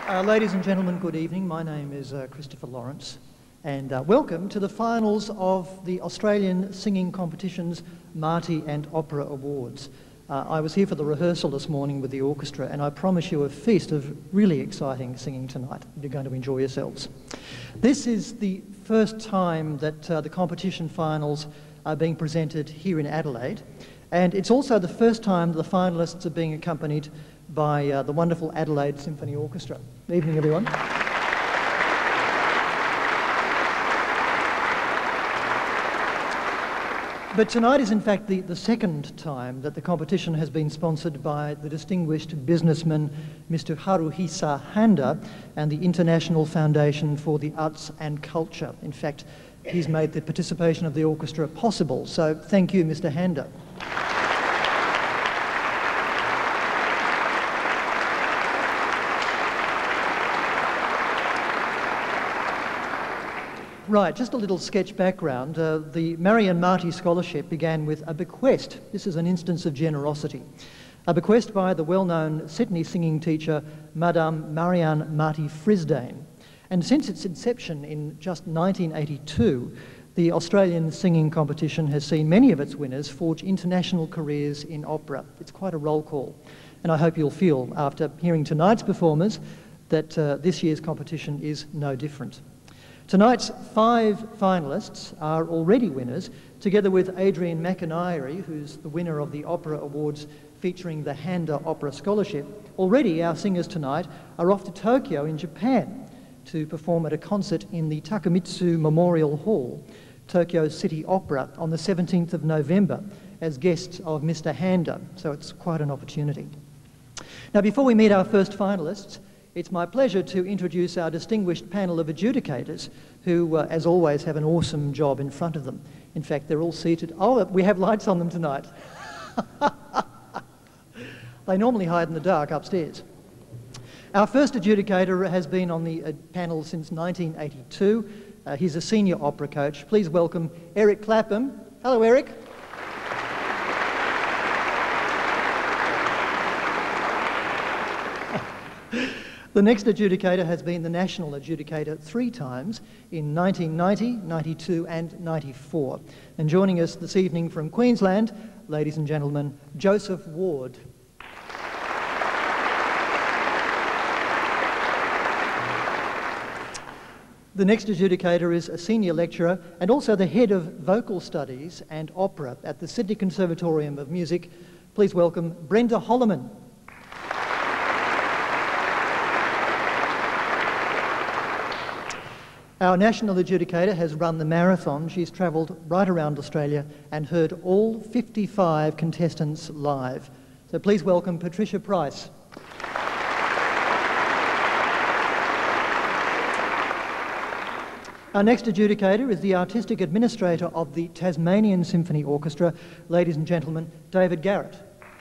Ladies and gentlemen, good evening. My name is Christopher Lawrence, and welcome to the finals of the Australian Singing Competition's Marty and Opera Awards. I was here for the rehearsal this morning with the orchestra, and I promise you a feast of really exciting singing tonight. You're going to enjoy yourselves. This is the first time that the competition finals are being presented here in Adelaide, and it's also the first time the finalists are being accompanied by the wonderful Adelaide Symphony Orchestra. Good evening, everyone. But tonight is in fact the second time that the competition has been sponsored by the distinguished businessman Mr. Haruhisa Handa and the International Foundation for the Arts and Culture. In fact, he's made the participation of the orchestra possible, so thank you, Mr. Handa. Right, just a little sketch background. The Marian Marty Scholarship began with a bequest. This is an instance of generosity. A bequest by the well-known Sydney singing teacher, Madame Marianne Marty Frisdane. And since its inception in just 1982, the Australian singing competition has seen many of its winners forge international careers in opera. It's quite a roll call. And I hope you'll feel, after hearing tonight's performers, that this year's competition is no different. Tonight's 5 finalists are already winners, together with Adrian McHugh, who's the winner of the Opera Awards featuring the Handa Opera Scholarship. Already our singers tonight are off to Tokyo in Japan to perform at a concert in the Takemitsu Memorial Hall, Tokyo City Opera, on the 17th of November as guests of Mr. Handa, so it's quite an opportunity. Now, before we meet our first finalists, it's my pleasure to introduce our distinguished panel of adjudicators who, as always, have an awesome job in front of them. In fact, they're all seated. Oh, we have lights on them tonight. They normally hide in the dark upstairs. Our first adjudicator has been on the panel since 1982. He's a senior opera coach. Please welcome Eric Clapham. Hello, Eric. The next adjudicator has been the national adjudicator 3 times in 1990, 92 and 94. And joining us this evening from Queensland, ladies and gentlemen, Joseph Ward. The next adjudicator is a senior lecturer and also the head of vocal studies and opera at the Sydney Conservatorium of Music. Please welcome Brenda Holloman. Our national adjudicator has run the marathon. She's travelled right around Australia and heard all 55 contestants live. So please welcome Patricia Price. Our next adjudicator is the artistic administrator of the Tasmanian Symphony Orchestra, ladies and gentlemen, David Garrett.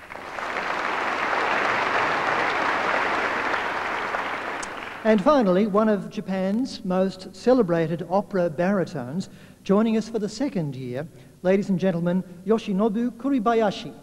And finally, one of Japan's most celebrated opera baritones, joining us for the 2nd year, ladies and gentlemen, Yoshinobu Kuribayashi.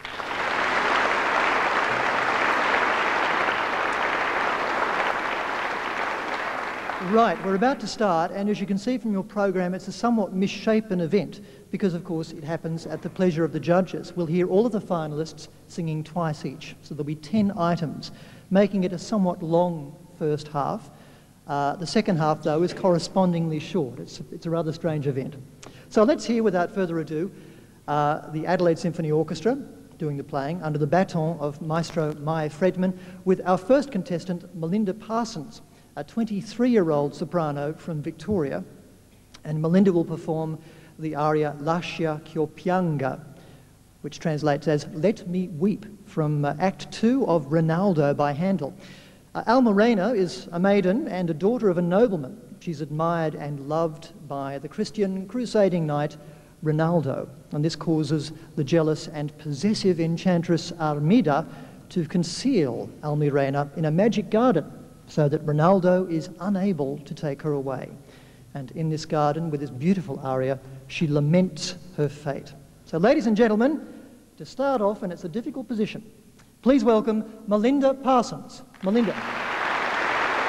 Right, we're about to start, and as you can see from your program, it's a somewhat misshapen event because, of course, it happens at the pleasure of the judges. We'll hear all of the finalists singing twice each, so there'll be 10 items, making it a somewhat long first half. The second half, though, is correspondingly short. It's a rather strange event. So let's hear, without further ado, the Adelaide Symphony Orchestra doing the playing under the baton of Maestro Myer Fredman with our first contestant, Melinda Parsons, a 23-year-old soprano from Victoria. And Melinda will perform the aria Lascia ch'io pianga, which translates as Let Me Weep, from Act 2 of Rinaldo by Handel. Alma Reina is a maiden and a daughter of a nobleman. She's admired and loved by the Christian crusading knight Rinaldo, and this causes the jealous and possessive enchantress Armida to conceal Alma in a magic garden so that Rinaldo is unable to take her away. And in this garden, with this beautiful aria, she laments her fate. So ladies and gentlemen, to start off, and it's a difficult position, please welcome Melinda Parsons. Melinda.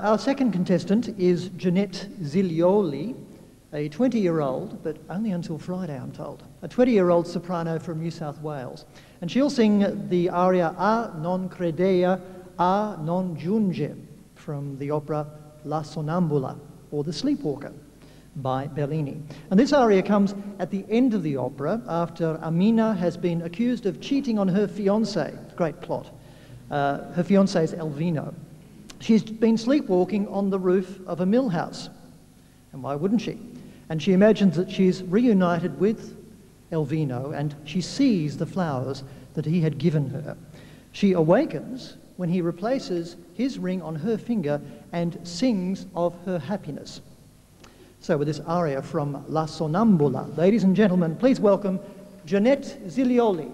Our second contestant is Janette Zilioli, a 20-year-old, but only until Friday, I'm told, a 20-year-old soprano from New South Wales. And she'll sing the aria A non credea, A non giunge, from the opera La Sonnambula, or The Sleepwalker, by Bellini. And this aria comes at the end of the opera after Amina has been accused of cheating on her fiancé. Great plot. Her fiancé is Elvino. She's been sleepwalking on the roof of a mill house. And why wouldn't she? And she imagines that she's reunited with Elvino and she sees the flowers that he had given her. She awakens when he replaces his ring on her finger and sings of her happiness. So with this aria from La Sonnambula, ladies and gentlemen, please welcome Janette Zilioli.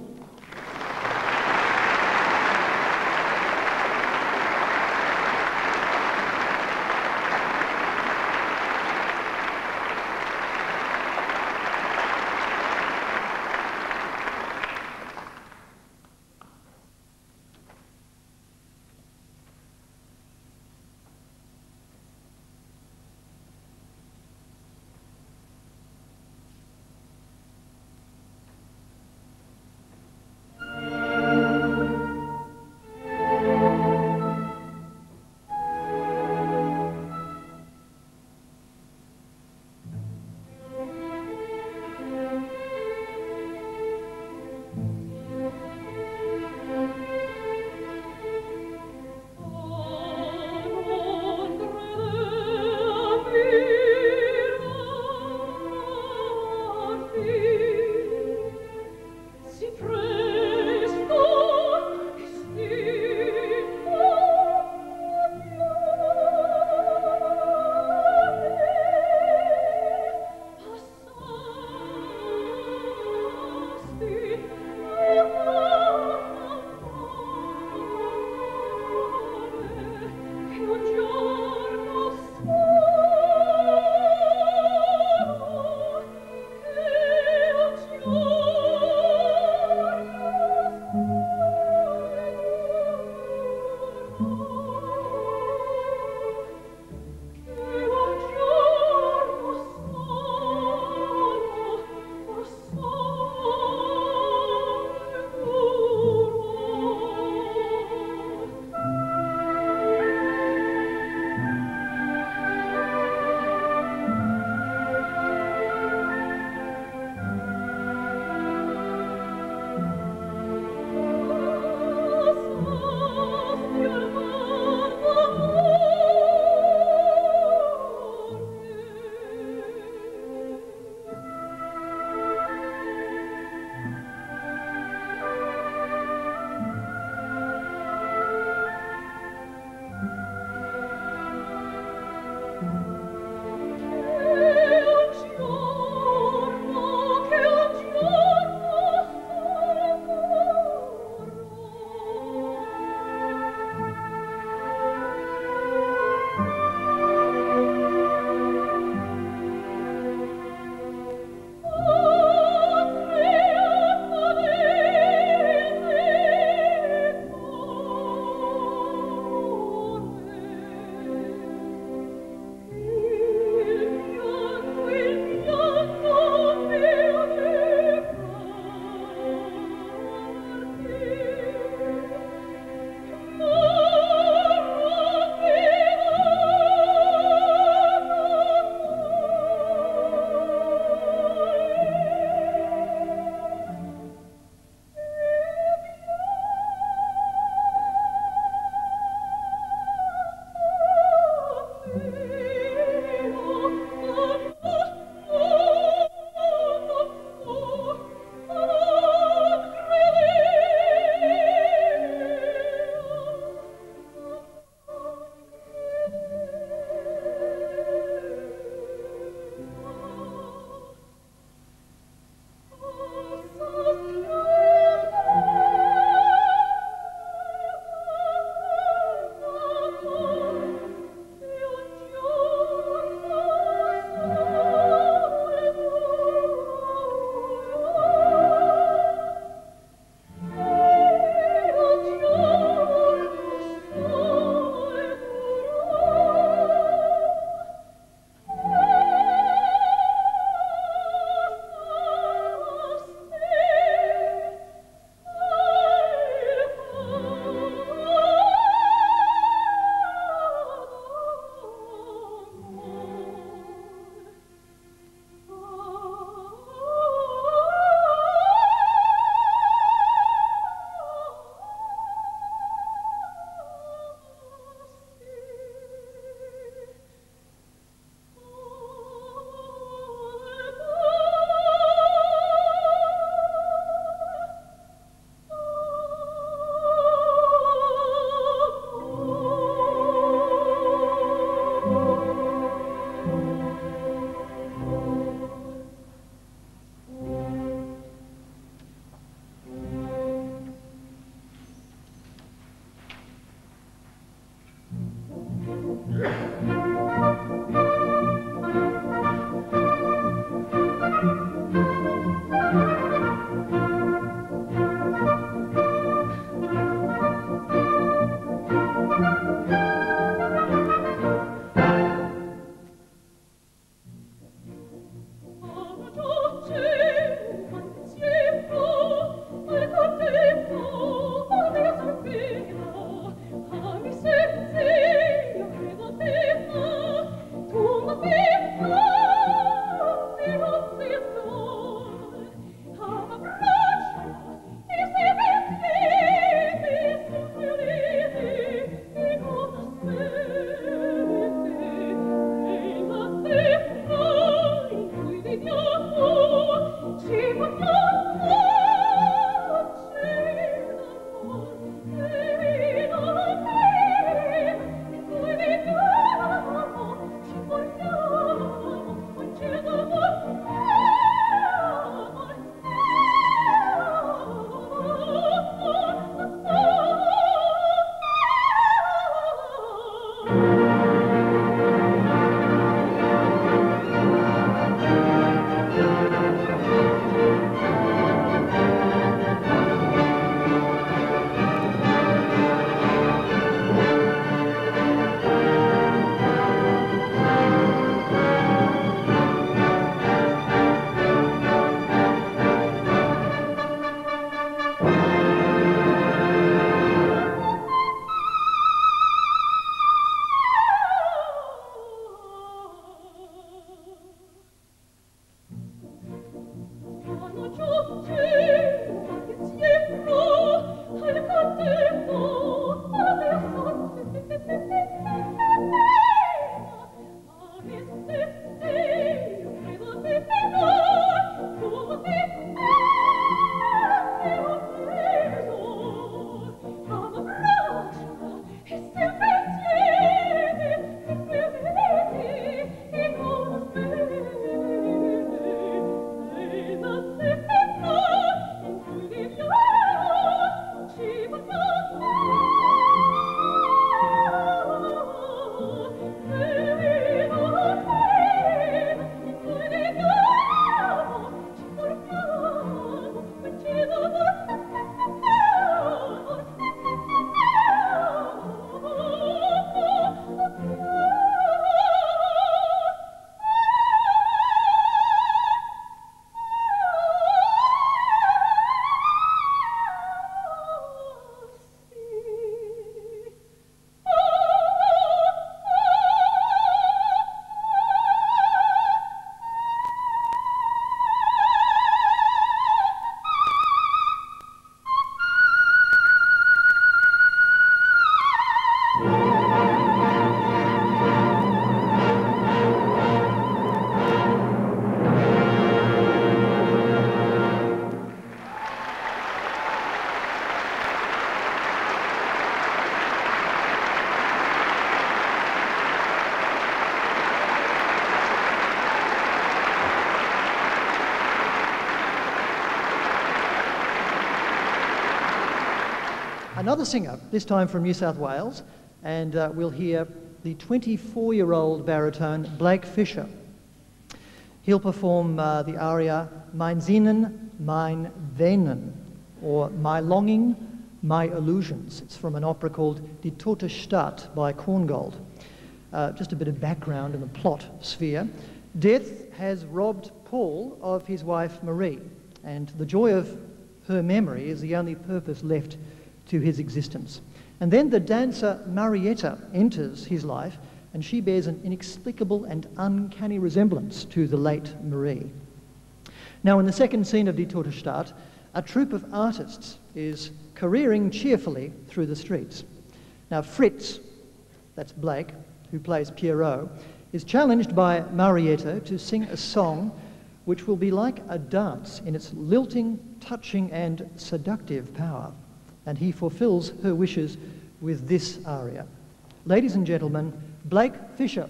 Another singer, this time from New South Wales, and we'll hear the 24-year-old baritone Blake Fischer. He'll perform the aria Mein Sinnen, mein Wähnen, or My Longing, My Illusions. It's from an opera called Die Tote Stadt by Korngold. Just a bit of background in the plot sphere. Death has robbed Paul of his wife Marie, and the joy of her memory is the only purpose left to his existence. And then the dancer Marietta enters his life, and she bears an inexplicable and uncanny resemblance to the late Marie. Now, in the second scene of Die Tote Stadt, a troupe of artists is careering cheerfully through the streets. Now, Fritz, that's Blake, who plays Pierrot, is challenged by Marietta to sing a song which will be like a dance in its lilting, touching, and seductive power. And he fulfills her wishes with this aria. Ladies and gentlemen, Blake Fischer.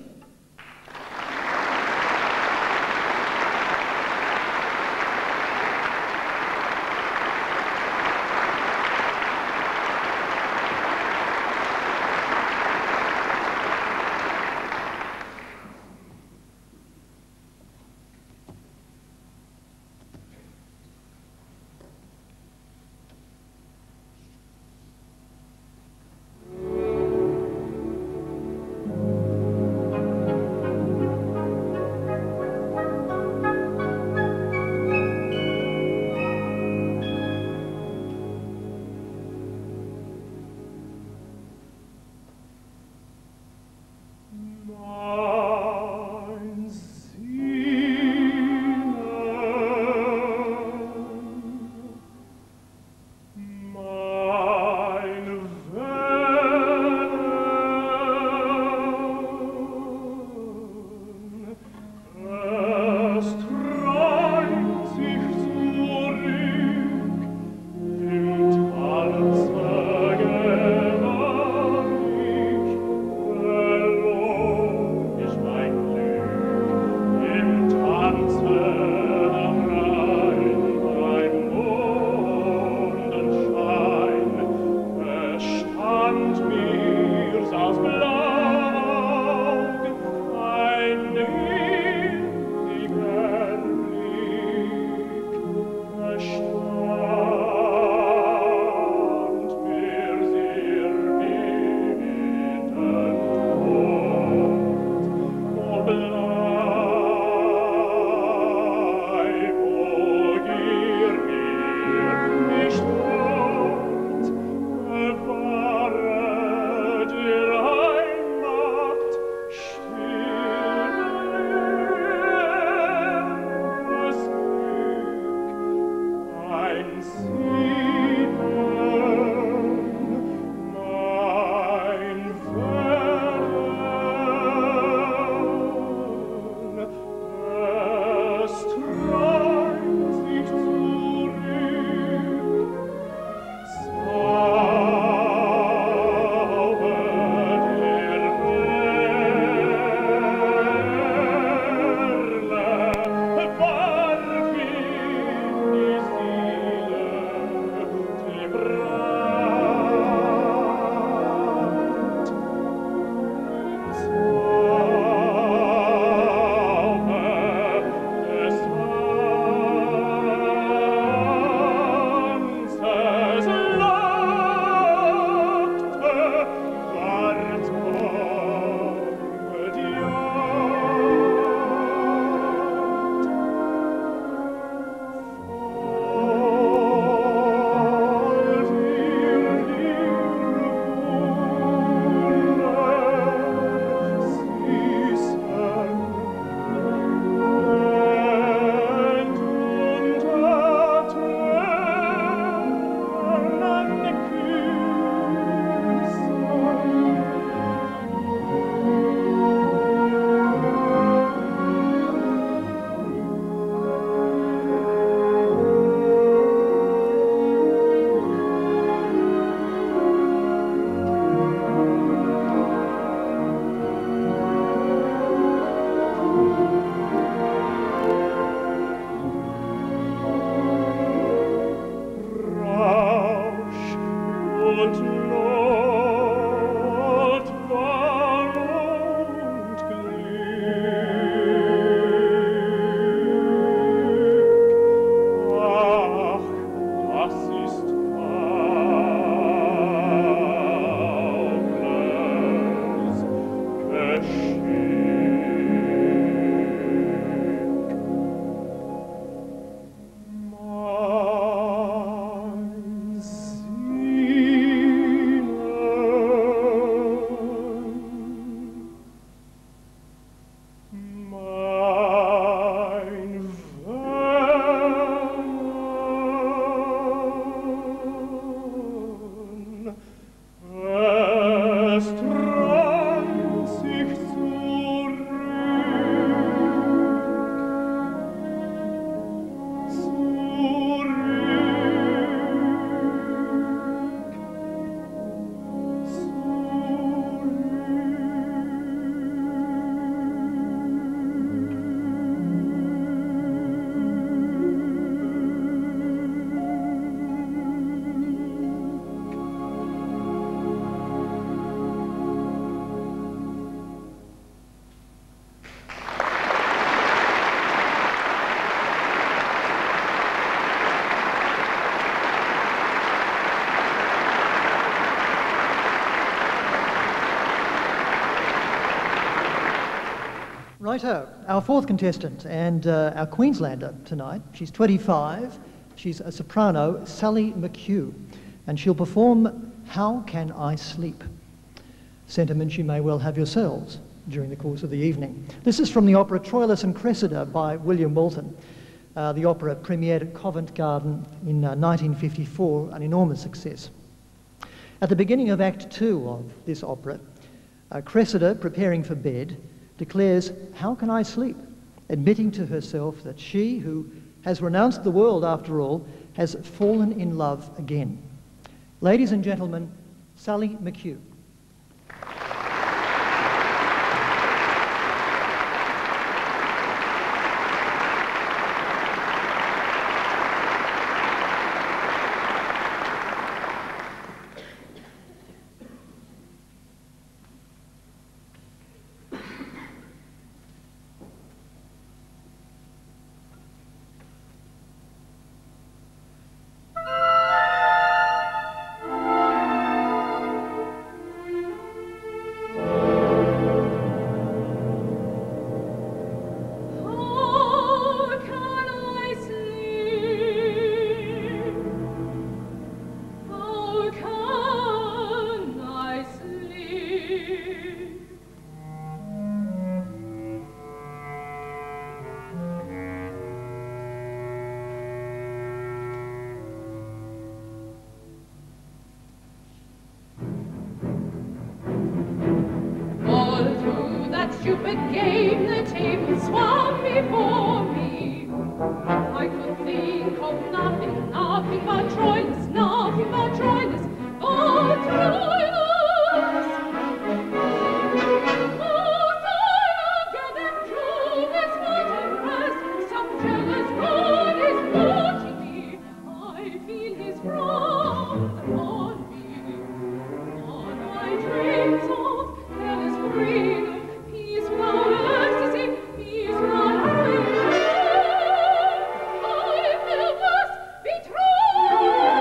Righto, our fourth contestant and our Queenslander tonight. She's 25. She's a soprano, Sally McHugh, and she'll perform How Can I Sleep? Sentiments you may well have yourselves during the course of the evening. This is from the opera Troilus and Cressida by William Walton. The opera premiered at Covent Garden in 1954, an enormous success. At the beginning of Act 2 of this opera, Cressida, preparing for bed, declares, "How can I sleep?" admitting to herself that she, who has renounced the world after all, has fallen in love again. Ladies and gentlemen, Sally McHugh. Stupid game, the table swung before me. I could think of nothing but Troilus, nothing but Troilus, but Troilus. Most I again and drew this white breast, some jealous god is watching me. I feel his frown upon me. On my dreams of careless freedom, I feel thus betrayed.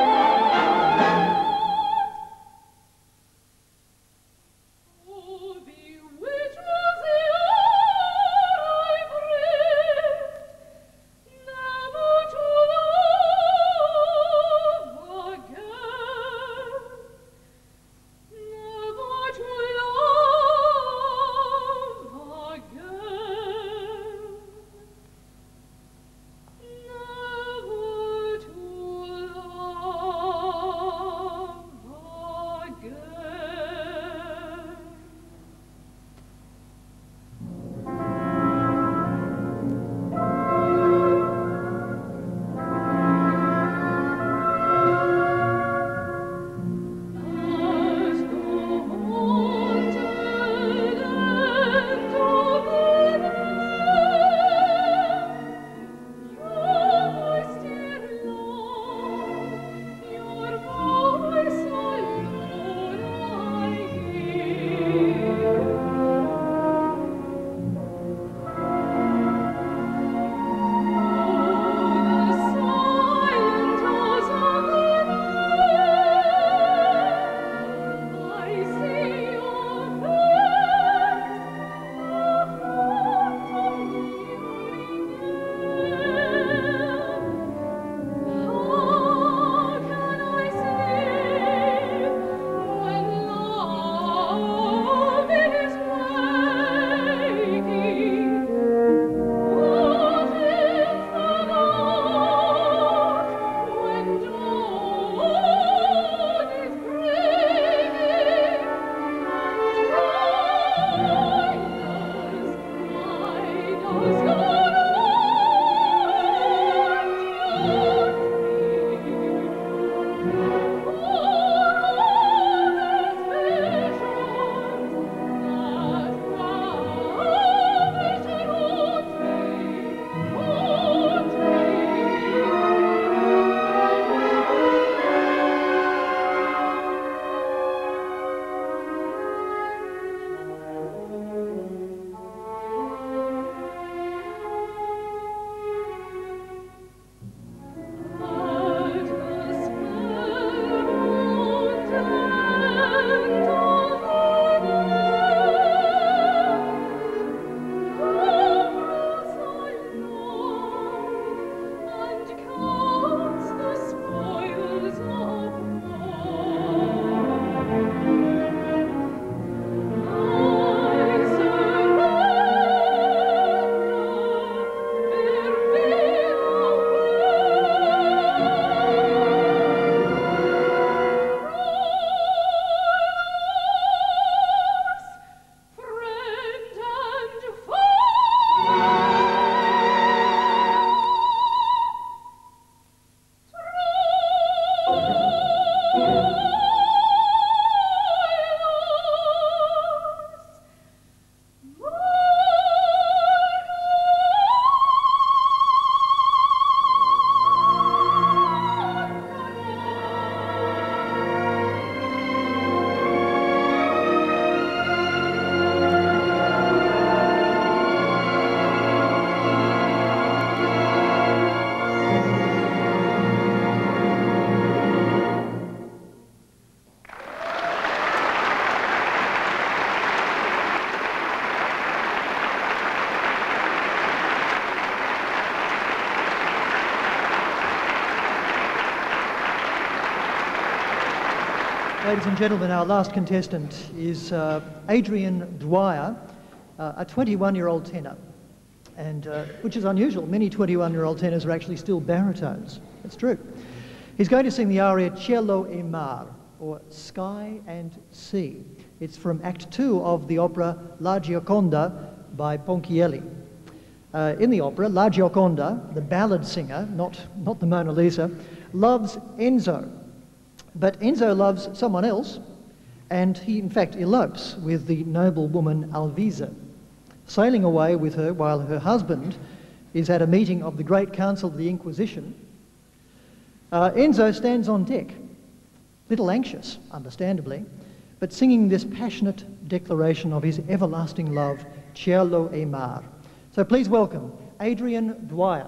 Ladies and gentlemen, our last contestant is Adrian Dwyer, a 21-year-old tenor, and which is unusual. Many 21-year-old tenors are actually still baritones. It's true. He's going to sing the aria Cielo e Mar, or Sky and Sea. It's from Act 2 of the opera La Gioconda by Ponchielli. In the opera, La Gioconda, the ballad singer, not the Mona Lisa, loves Enzo. But Enzo loves someone else, and he in fact elopes with the noble woman Alvisa, sailing away with her while her husband is at a meeting of the Great Council of the Inquisition. Enzo stands on deck, little anxious, understandably, but singing this passionate declaration of his everlasting love, Cielo e Mar. So please welcome Adrian Dwyer.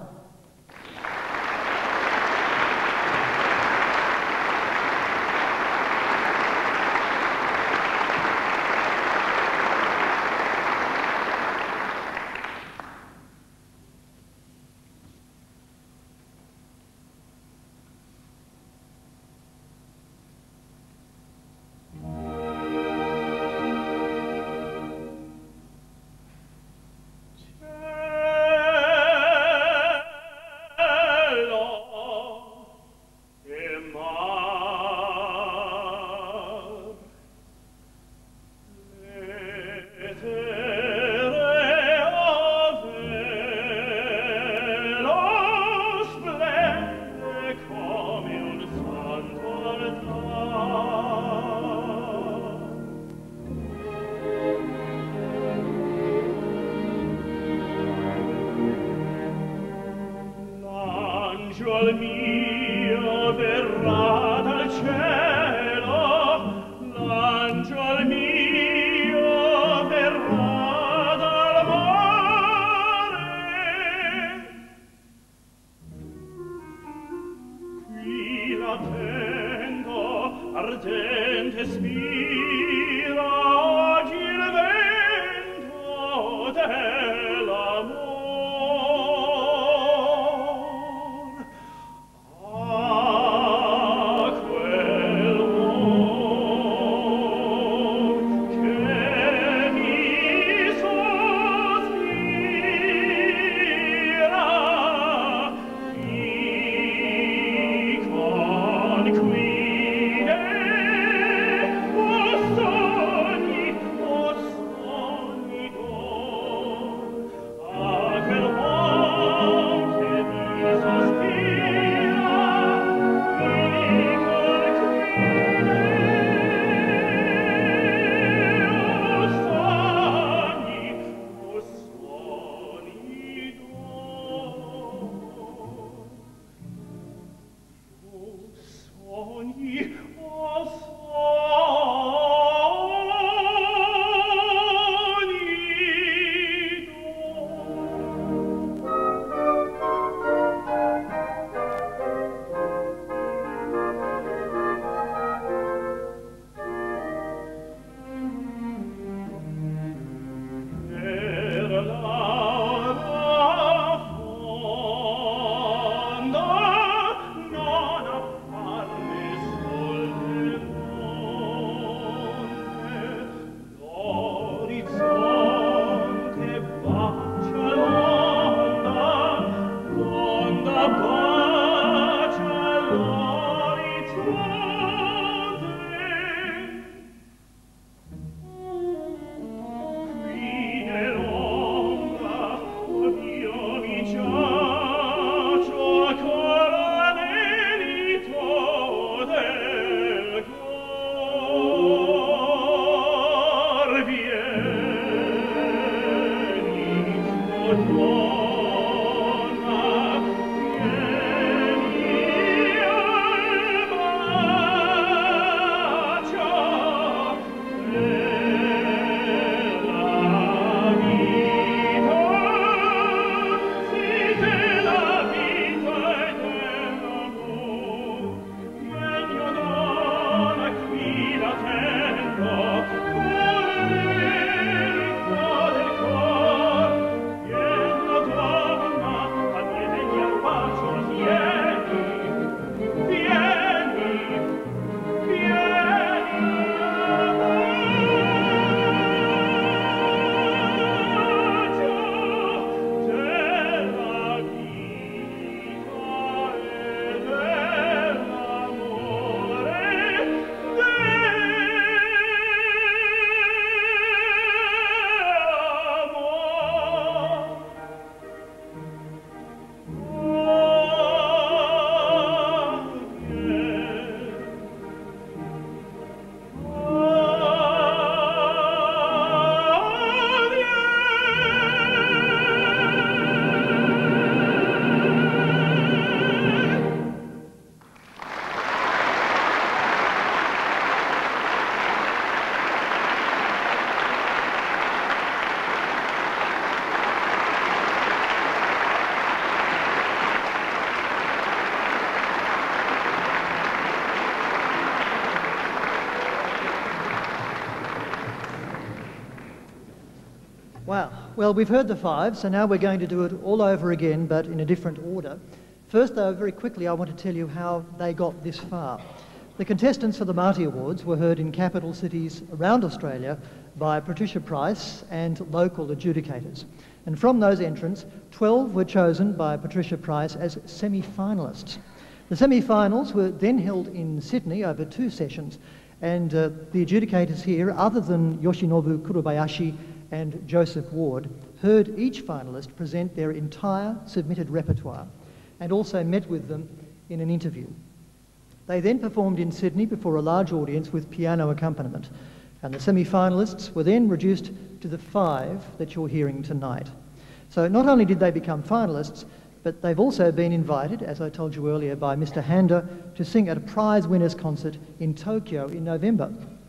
Well, we've heard the five, so now we're going to do it all over again, but in a different order. First, though, very quickly, I want to tell you how they got this far. The contestants for the Marty Awards were heard in capital cities around Australia by Patricia Price and local adjudicators. And from those entrants, 12 were chosen by Patricia Price as semi-finalists. The semi-finals were then held in Sydney over 2 sessions, and the adjudicators here, other than Yoshinobu Kurobayashi and Joseph Ward, heard each finalist present their entire submitted repertoire and also met with them in an interview. They then performed in Sydney before a large audience with piano accompaniment, and the semi-finalists were then reduced to the 5 that you're hearing tonight. So not only did they become finalists, but they've also been invited, as I told you earlier, by Mr. Handa to sing at a prize winners concert in Tokyo in November.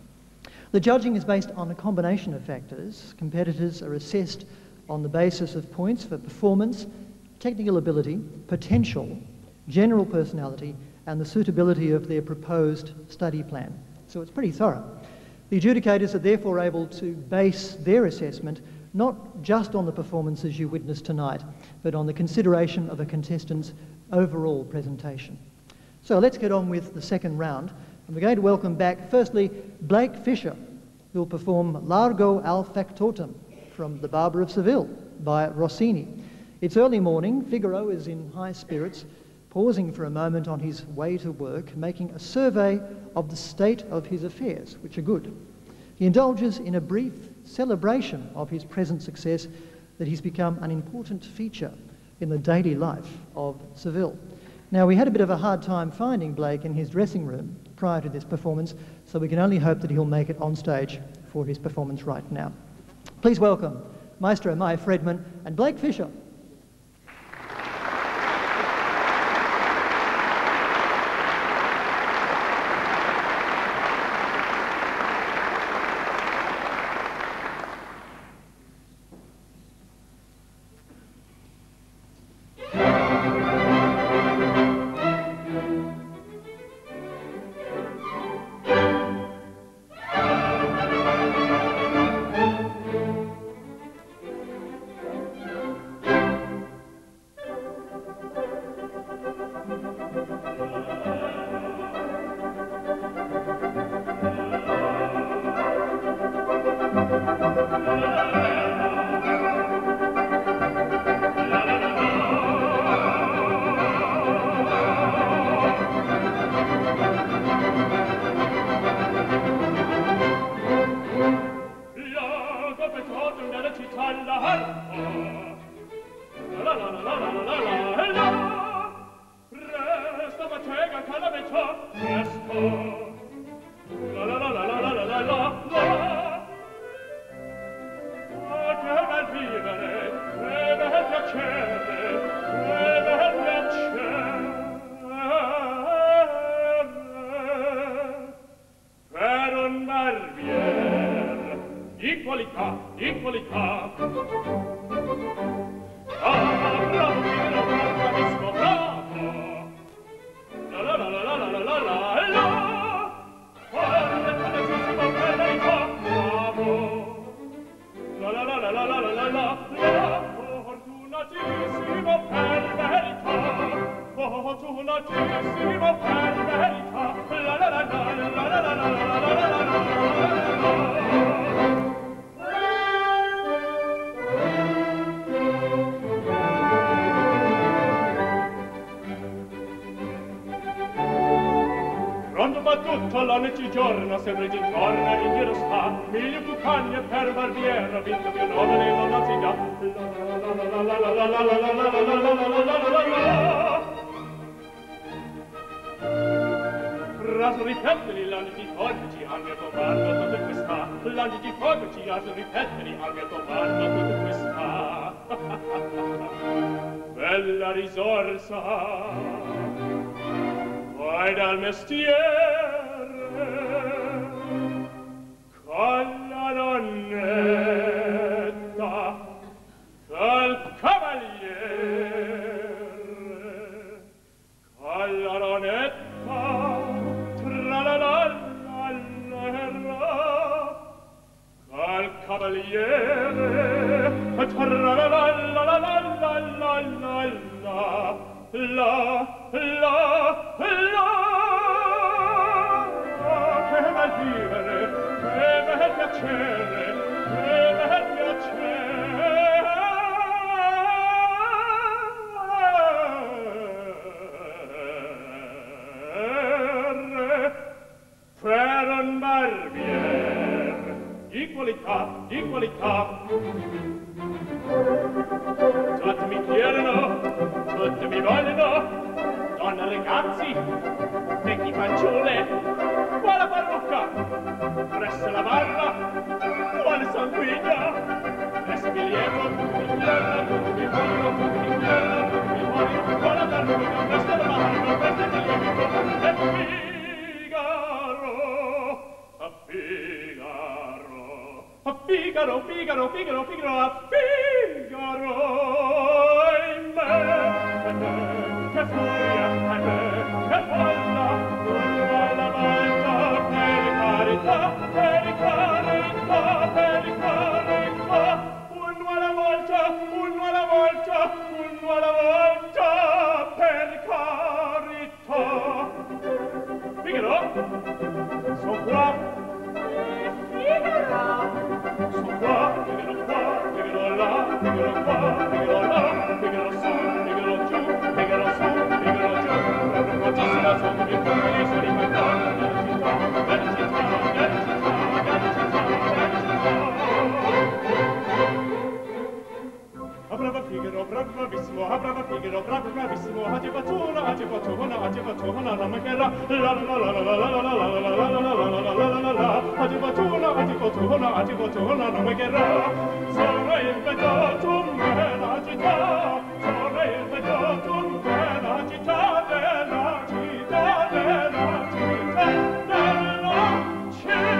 The judging is based on a combination of factors. Competitors are assessed on the basis of points for performance, technical ability, potential, general personality, and the suitability of their proposed study plan. So it's pretty thorough. The adjudicators are therefore able to base their assessment not just on the performances you witnessed tonight, but on the consideration of a contestant's overall presentation. So let's get on with the second round. And we're going to welcome back, firstly, Blake Fischer, who will perform Largo al Factotum from The Barber of Seville by Rossini. It's early morning. Figaro is in high spirits, pausing for a moment on his way to work, making a survey of the state of his affairs, which are good. He indulges in a brief celebration of his present success, that he's become an important feature in the daily life of Seville. Now, we had a bit of a hard time finding Blake in his dressing room prior to this performance, so we can only hope that he'll make it on stage for his performance right now. Please welcome Maestro Myer Fredman and Blake Fischer. Giorno sempre ti torna in giro sta, miglio tu cagne per barbiero, vinto più nome nella nazione. Raso ripeteli, l'anni di forbici al mio comando tutto questa, l'anni di forbici, raso ripeteli al mio comando tutto questa. Bella risorsa, vai dal mestiere, con la donnetta, col cavaliere, con la donnetta, tra-la-la-la-la-la, col cavaliere, che bel vivere, che bel piacere, che bel piacere. Per un barbier di qualità, di qualità. Tutti mi chiedono, tutti mi vogliono, donne ragazzi, vecchi fanciulle, quale parrucca, presso la barba, quale sanguigno, presso mi lieto, tutti mi chiedono, tutti mi vogliono, tutti mi chiedono, tutti mi vogliono, quale parrucca, presso la barba, presso mi lieto, e Figaro, Figaro, Figaro, Figaro, a Figaro, in me, che furia, che folla, una volta per carità, per carità, per carità, una volta, una volta, una volta, per carità. Figaro, sono qua. Figaro! Sono qua, Figaro là, Figaro qua, Figaro là, Figaro su, Figaro giù, Figaro su, Figaro giù. Proprio fortissimo sono i cuori, sono i cantoni della città, della città, della città, della città, della città. A brava Figaro, bravissimo, a brava Figaro, bravissimo, agitazione, non mancherà, la la la la la la la la la la la la la. Agitazione, non mancherà. Sono il vedato, bella città. Sono il vedato, bella città, della città, della città, della città.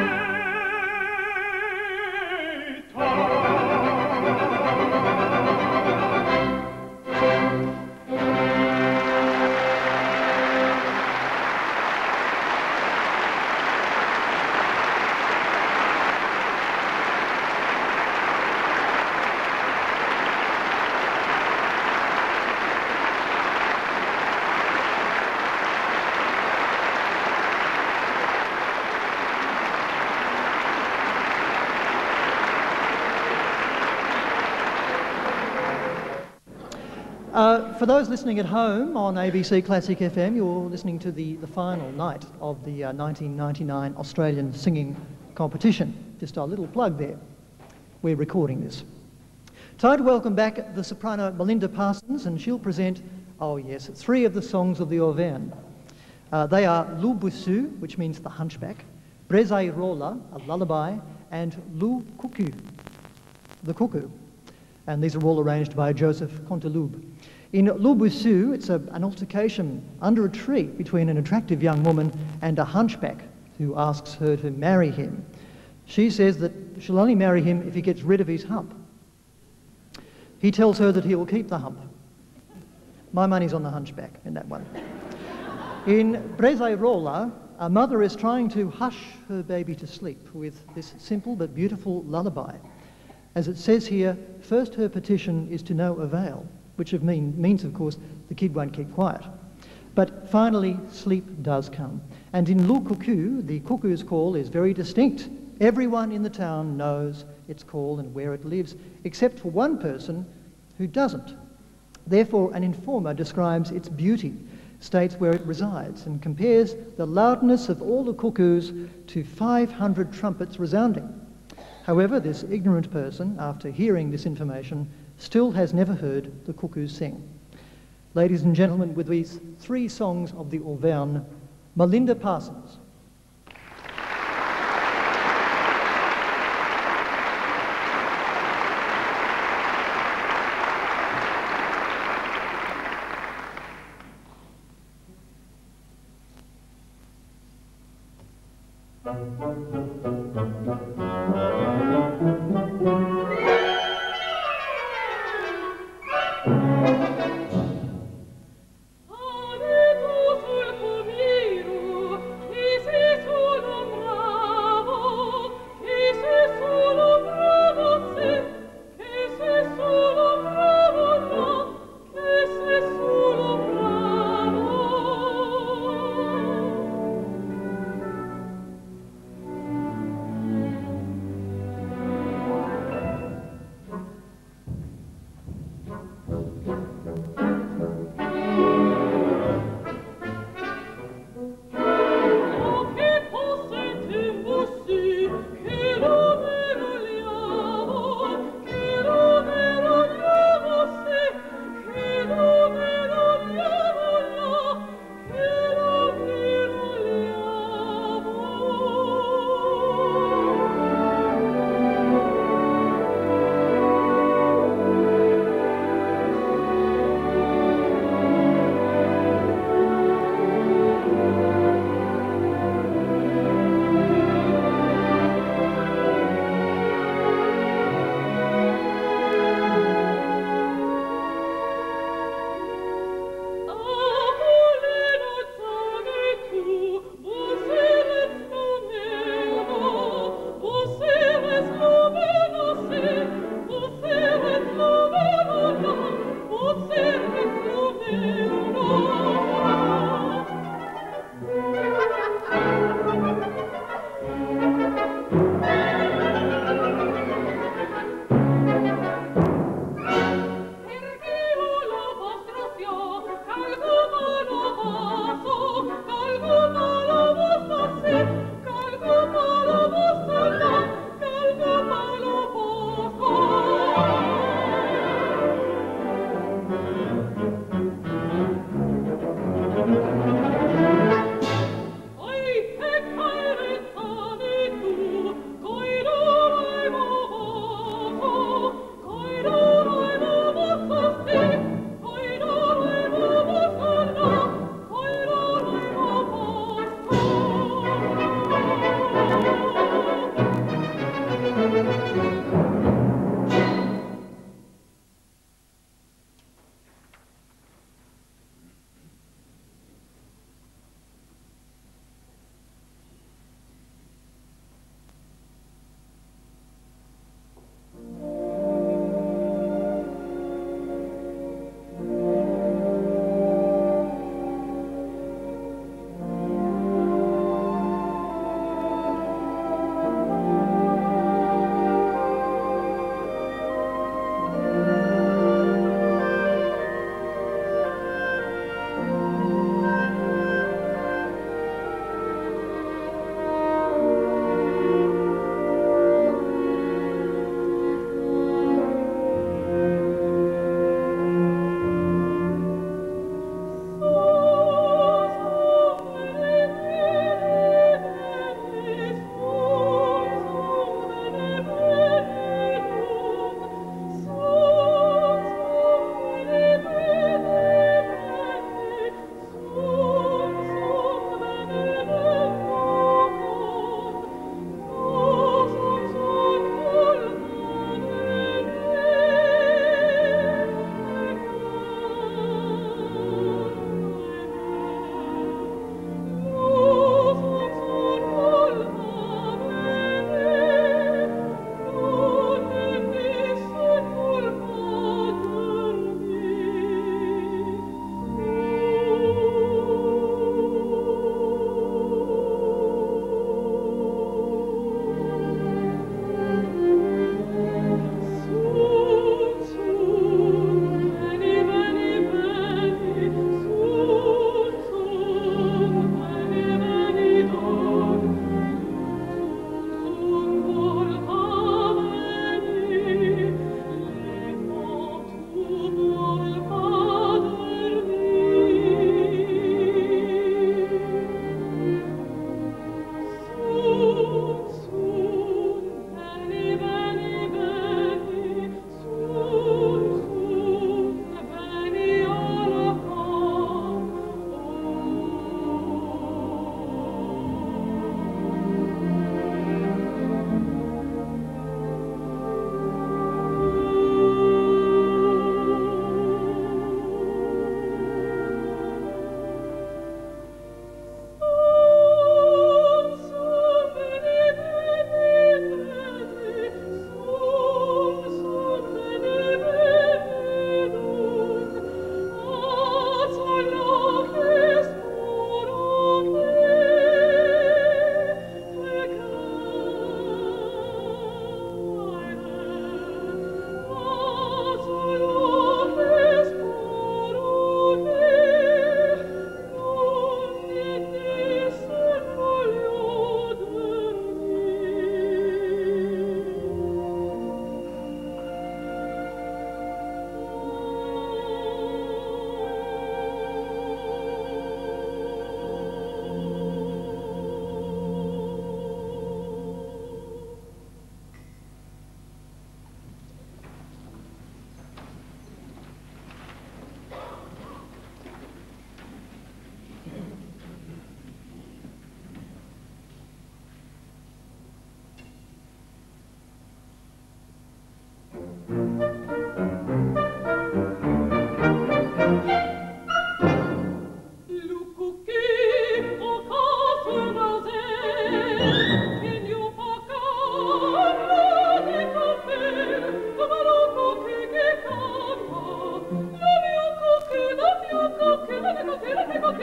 For those listening at home on ABC Classic FM, you're listening to the final night of the 1999 Australian Singing Competition. Just a little plug there. We're recording this. Time to welcome back the soprano Melinda Parsons, and she'll present, oh yes, 3 of the songs of the Auvergne. They are Lou Boussu, which means the hunchback, Bresaïrola, a lullaby, and Lou Cuckoo, the cuckoo. And these are all arranged by Joseph Canteloube. In Lou Boussu, it's an altercation under a tree between an attractive young woman and a hunchback who asks her to marry him. She says that she'll only marry him if he gets rid of his hump. He tells her that he will keep the hump. My money's on the hunchback in that one. In Bresaïrola, a mother is trying to hush her baby to sleep with this simple but beautiful lullaby. As it says here, first her petition is to no avail, which means, of course, the kid won't keep quiet. But finally, sleep does come. And in Lou Cuckoo, the cuckoo's call is very distinct. Everyone in the town knows its call and where it lives, except for one person who doesn't. Therefore, an informer describes its beauty, states where it resides, and compares the loudness of all the cuckoos to 500 trumpets resounding. However, this ignorant person, after hearing this information, still has never heard the cuckoos sing. Ladies and gentlemen, with these 3 songs of the Auvergne, Melinda Parsons.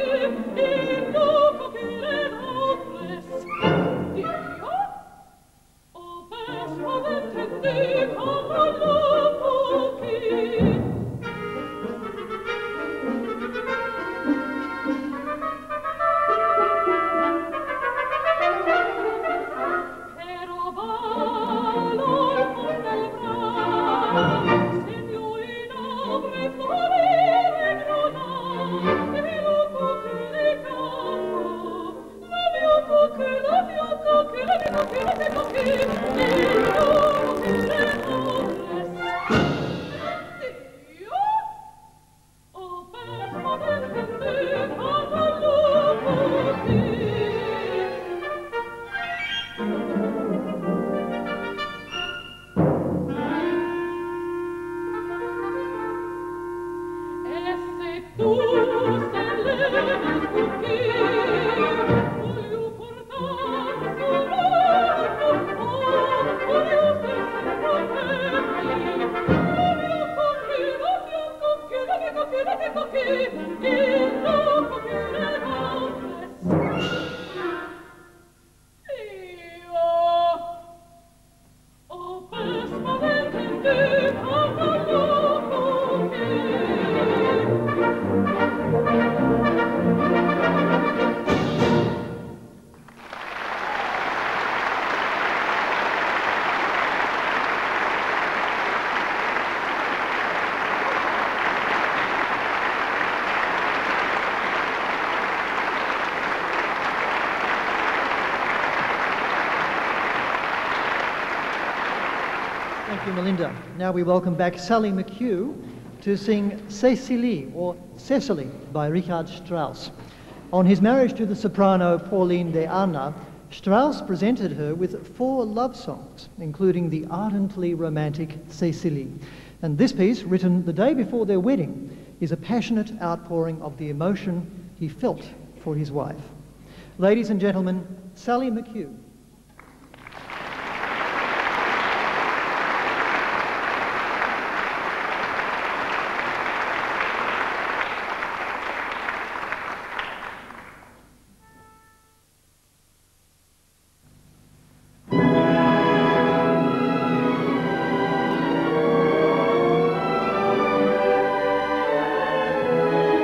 Thank you, Melinda. Now we welcome back Sally McHugh to sing Cécilie, or Cecily, by Richard Strauss. On his marriage to the soprano Pauline de Arna, Strauss presented her with 4 love songs, including the ardently romantic Cécilie. And this piece, written the day before their wedding, is a passionate outpouring of the emotion he felt for his wife. Ladies and gentlemen, Sally McHugh.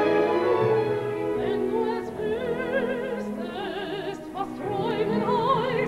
Wenn du es wüsstest, was träumen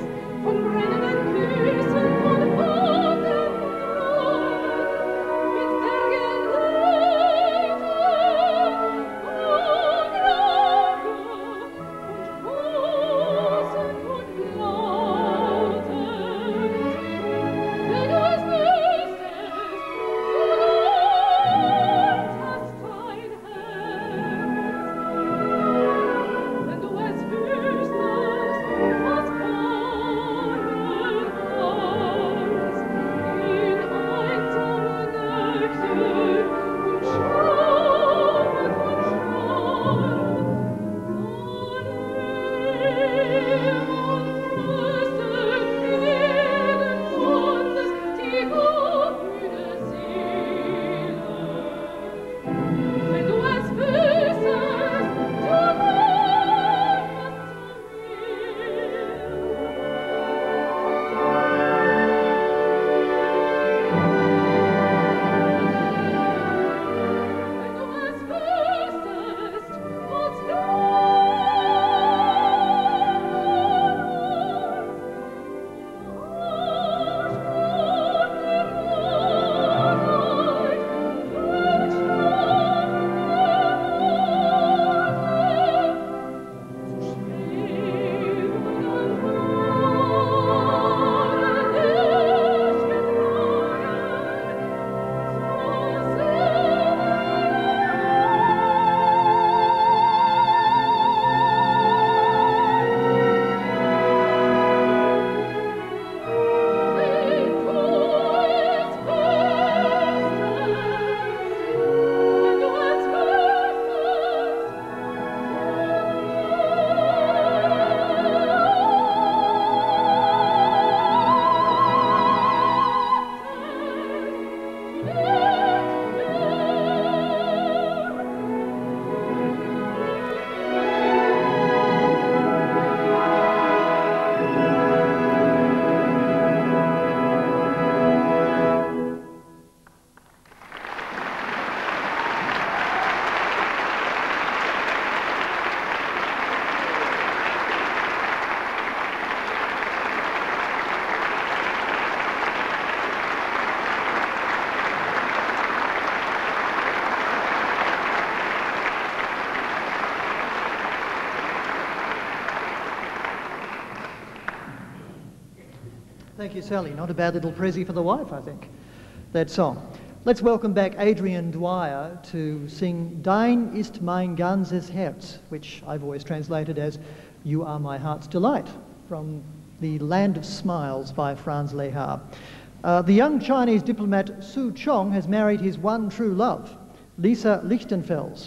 Thank you, Sally. Not a bad little prezi for the wife, I think, that song. Let's welcome back Adrian Dwyer to sing Dein ist mein ganzes Herz, which I've always translated as You Are My Heart's Delight, from The Land of Smiles by Franz Lehar. The young Chinese diplomat Su Chong has married his one true love, Lisa Lichtenfels.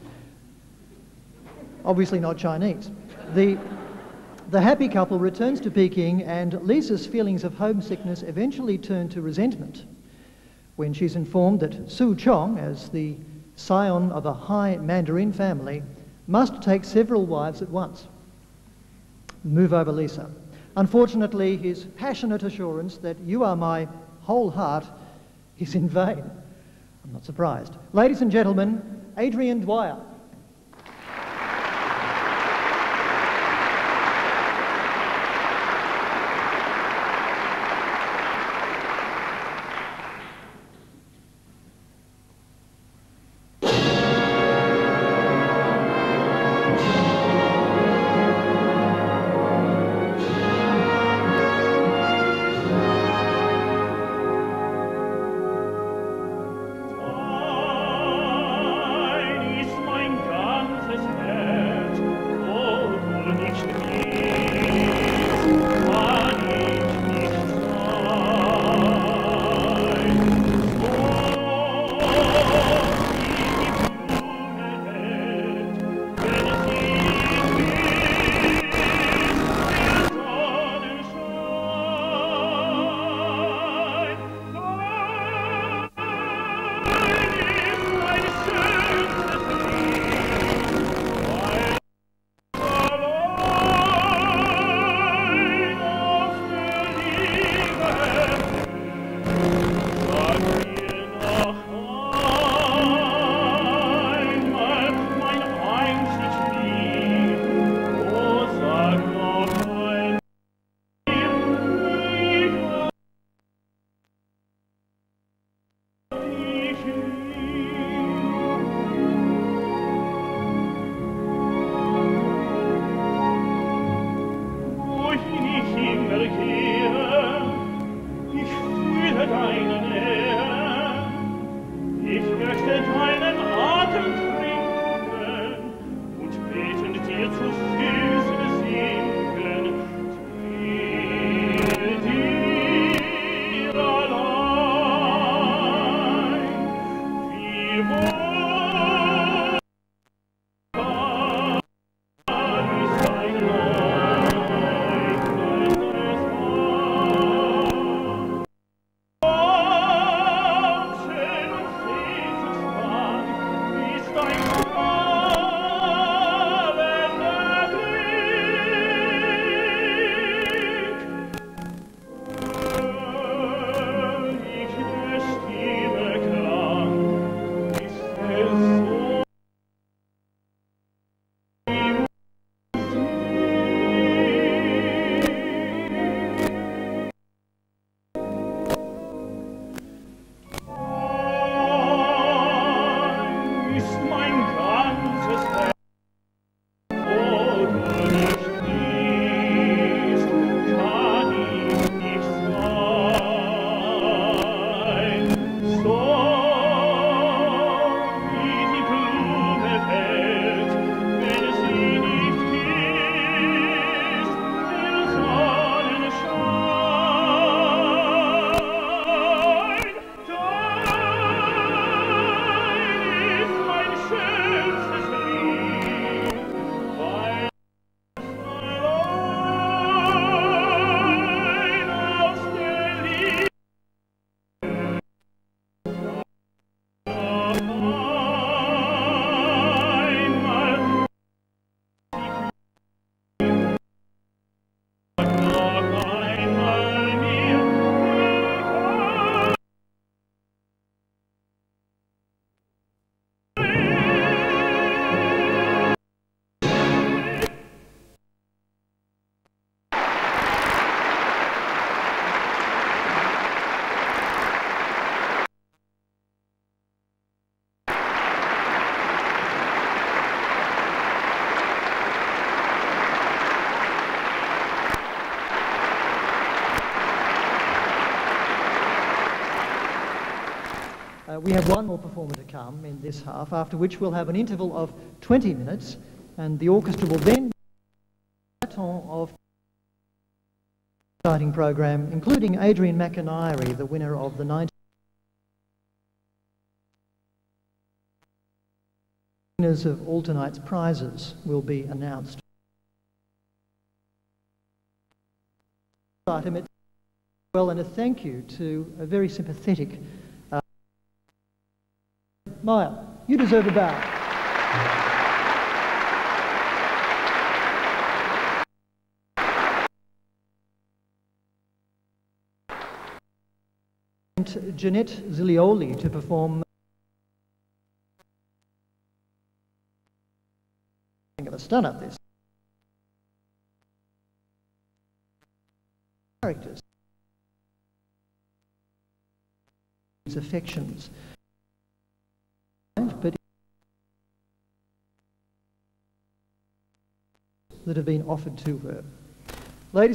Obviously not Chinese. The happy couple returns to Peking, and Lisa's feelings of homesickness eventually turn to resentment when she's informed that Su Chong, as the scion of a high Mandarin family, must take several wives at once. Move over, Lisa. Unfortunately, his passionate assurance that you are my whole heart is in vain. I'm not surprised. Ladies and gentlemen, Adrian Dwyer. We have one more performer to come in this half, after which we'll have an interval of 20 minutes, and the orchestra will then of exciting program, including Adrian Dwyer, the winner of the 19 winners of all tonight's prizes will be announced. Item well, and a thank you to a very sympathetic Myer. You deserve a bow. Janette Zilioli to perform of a stunner. This characters, his affections, but that have been offered to her. Ladies.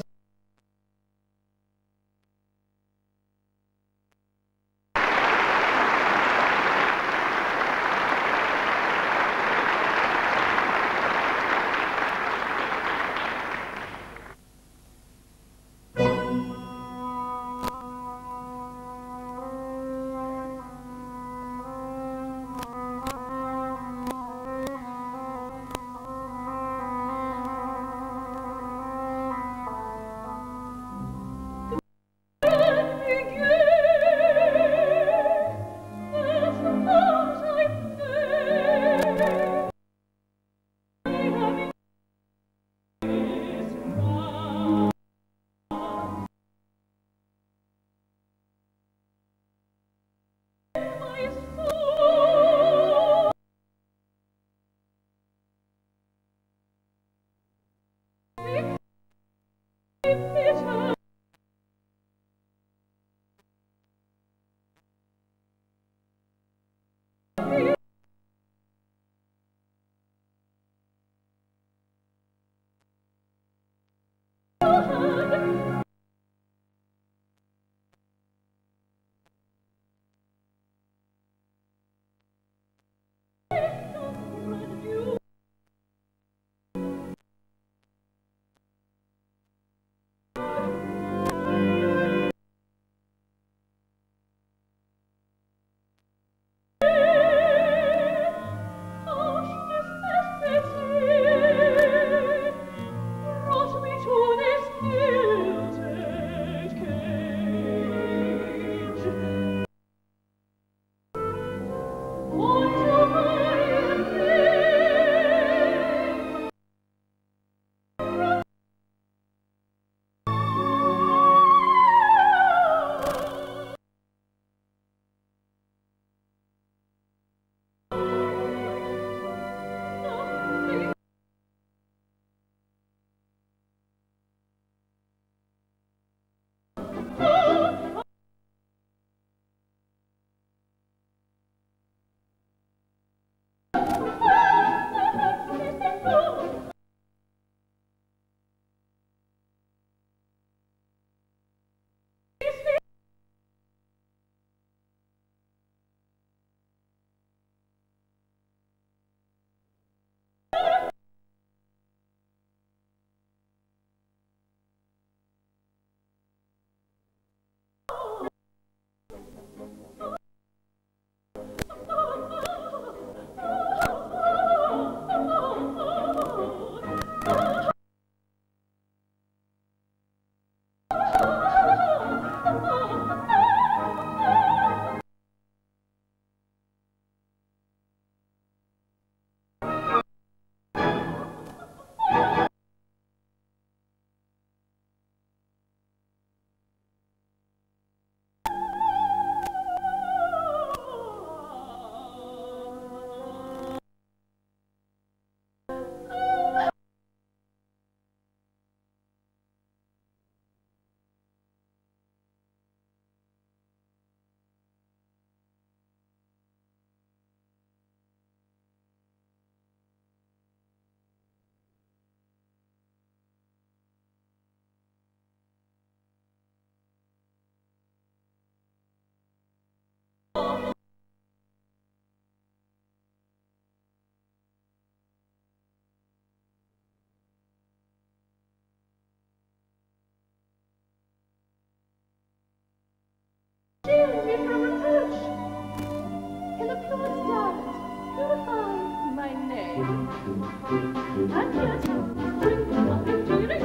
Shield me from reproach. Can the purest diamond purify my name? And yet, drink the loving feeling.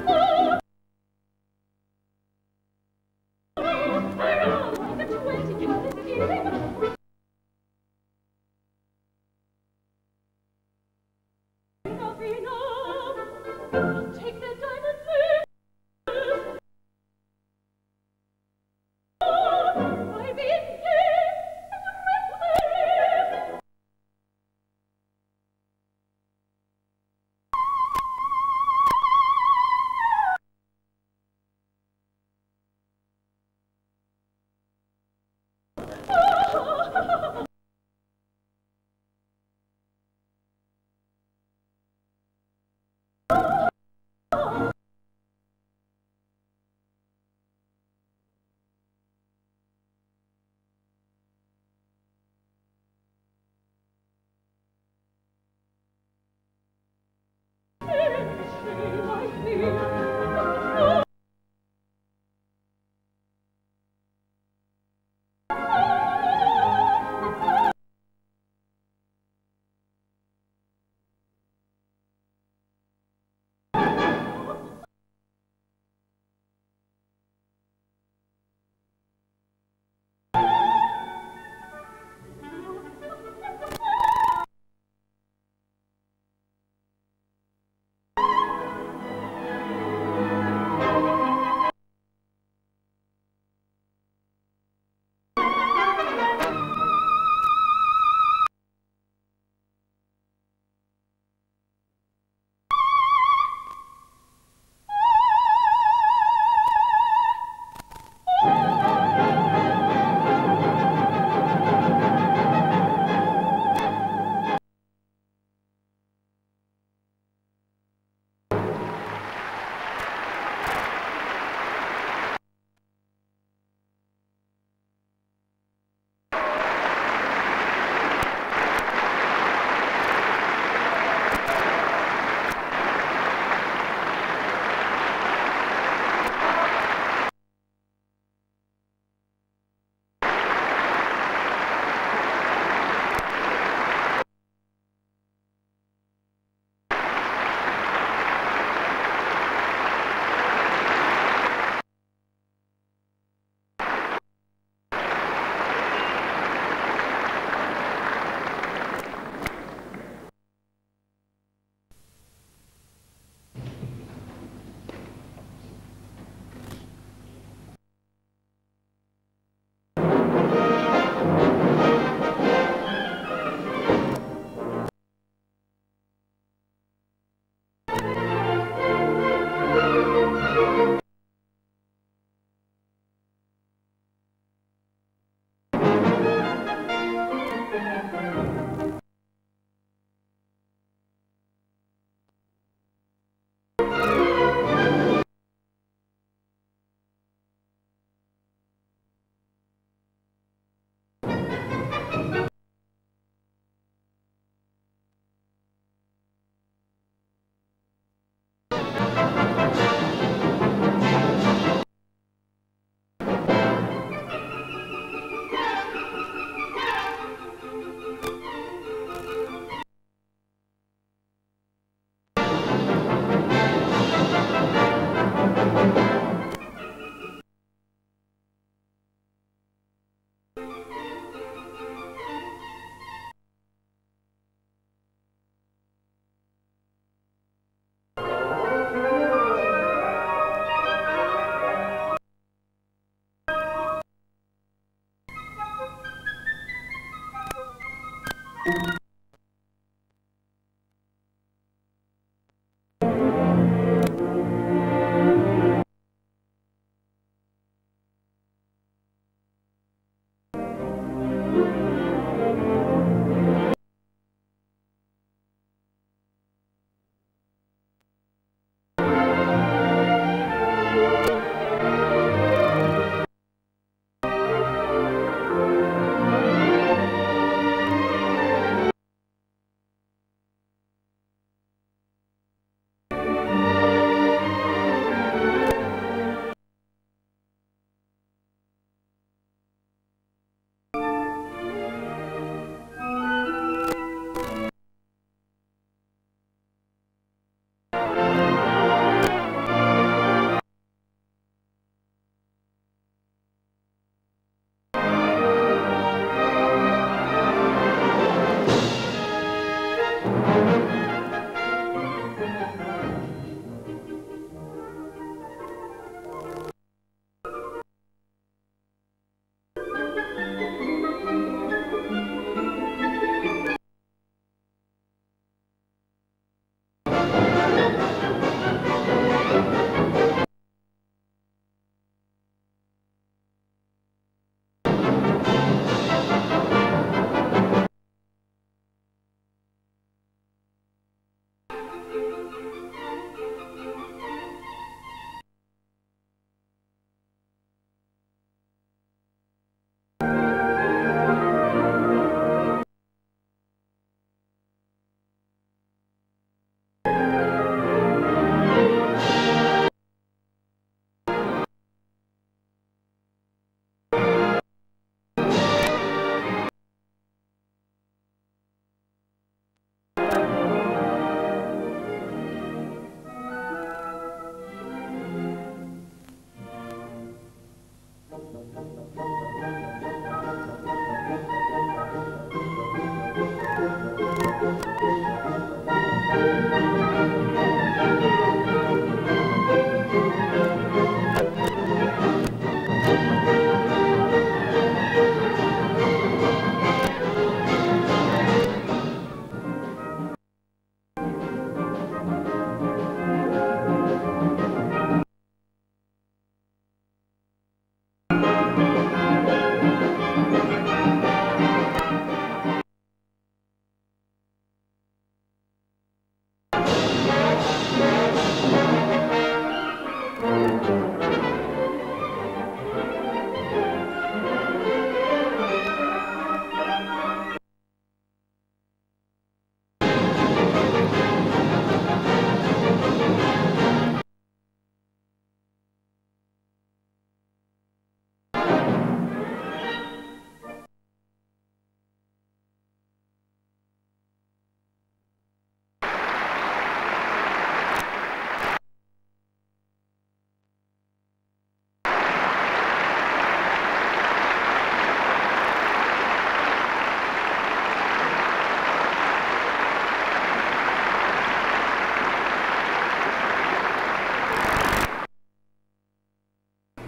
I know that you're waiting in this evening. Take the diamond ring. I'll be in here and rest therein.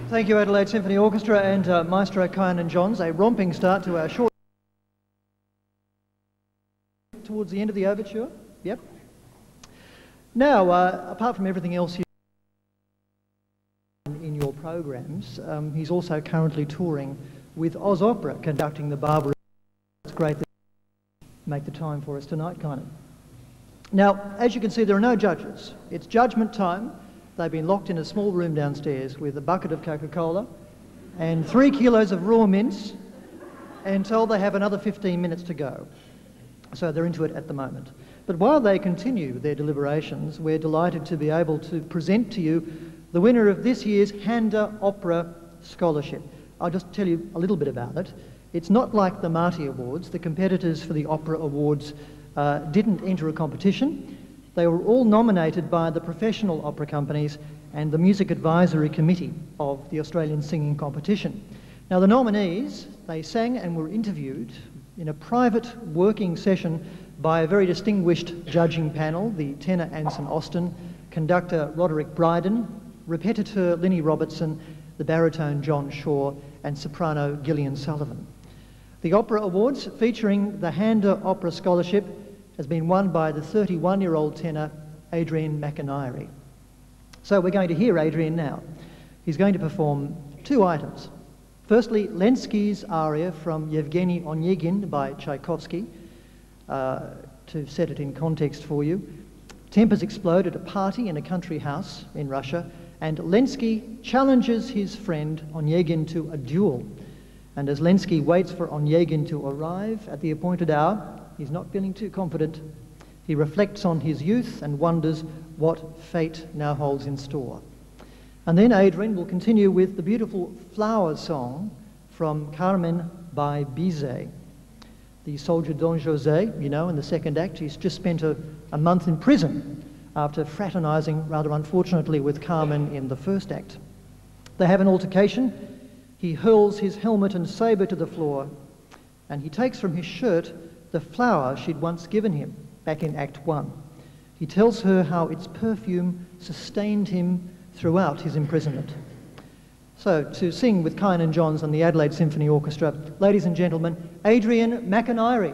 Thank you, Adelaide Symphony Orchestra and Maestro Kynan Johns. A romping start to our short... Towards the end of the overture. Yep. Now, apart from everything else in your programs, he's also currently touring with Oz Opera, conducting the Barbara. It's great that you make the time for us tonight, Kynan. Now, as you can see, there are no judges. It's judgment time. They've been locked in a small room downstairs with a bucket of Coca-Cola and 3 kilos of raw mince and told they have another 15 minutes to go. So they're into it at the moment. But while they continue their deliberations, we're delighted to be able to present to you the winner of this year's Handel Opera Scholarship. I'll just tell you a little bit about it. It's not like the Marty Awards. The competitors for the Opera Awards didn't enter a competition. They were all nominated by the professional opera companies and the Music Advisory Committee of the Australian Singing Competition. Now, the nominees, they sang and were interviewed in a private working session by a very distinguished judging panel, the tenor Anson Austin, conductor Roderick Bryden, repetiteur Linny Robertson, the baritone John Shaw, and soprano Gillian Sullivan. The Opera Awards, featuring the Handel Opera Scholarship, has been won by the 31-year-old tenor Adrian Dwyer. So we're going to hear Adrian now. He's going to perform 2 items. Firstly, Lenski's aria from Yevgeny Onegin by Tchaikovsky. To set it in context for you, tempers explode at a party in a country house in Russia, and Lenski challenges his friend Onegin to a duel. And as Lenski waits for Onegin to arrive at the appointed hour, he's not feeling too confident. He reflects on his youth and wonders what fate now holds in store. And then Adrian will continue with the beautiful Flower Song from Carmen by Bizet. The soldier Don José, you know, in the second act, he's just spent a month in prison after fraternising, rather unfortunately, with Carmen in the first act. They have an altercation. He hurls his helmet and sabre to the floor, and he takes from his shirt the flower she'd once given him back in Act 1. He tells her how its perfume sustained him throughout his imprisonment. So, to sing with Kynan Johns and the Adelaide Symphony Orchestra, ladies and gentlemen, Adrian Dwyer.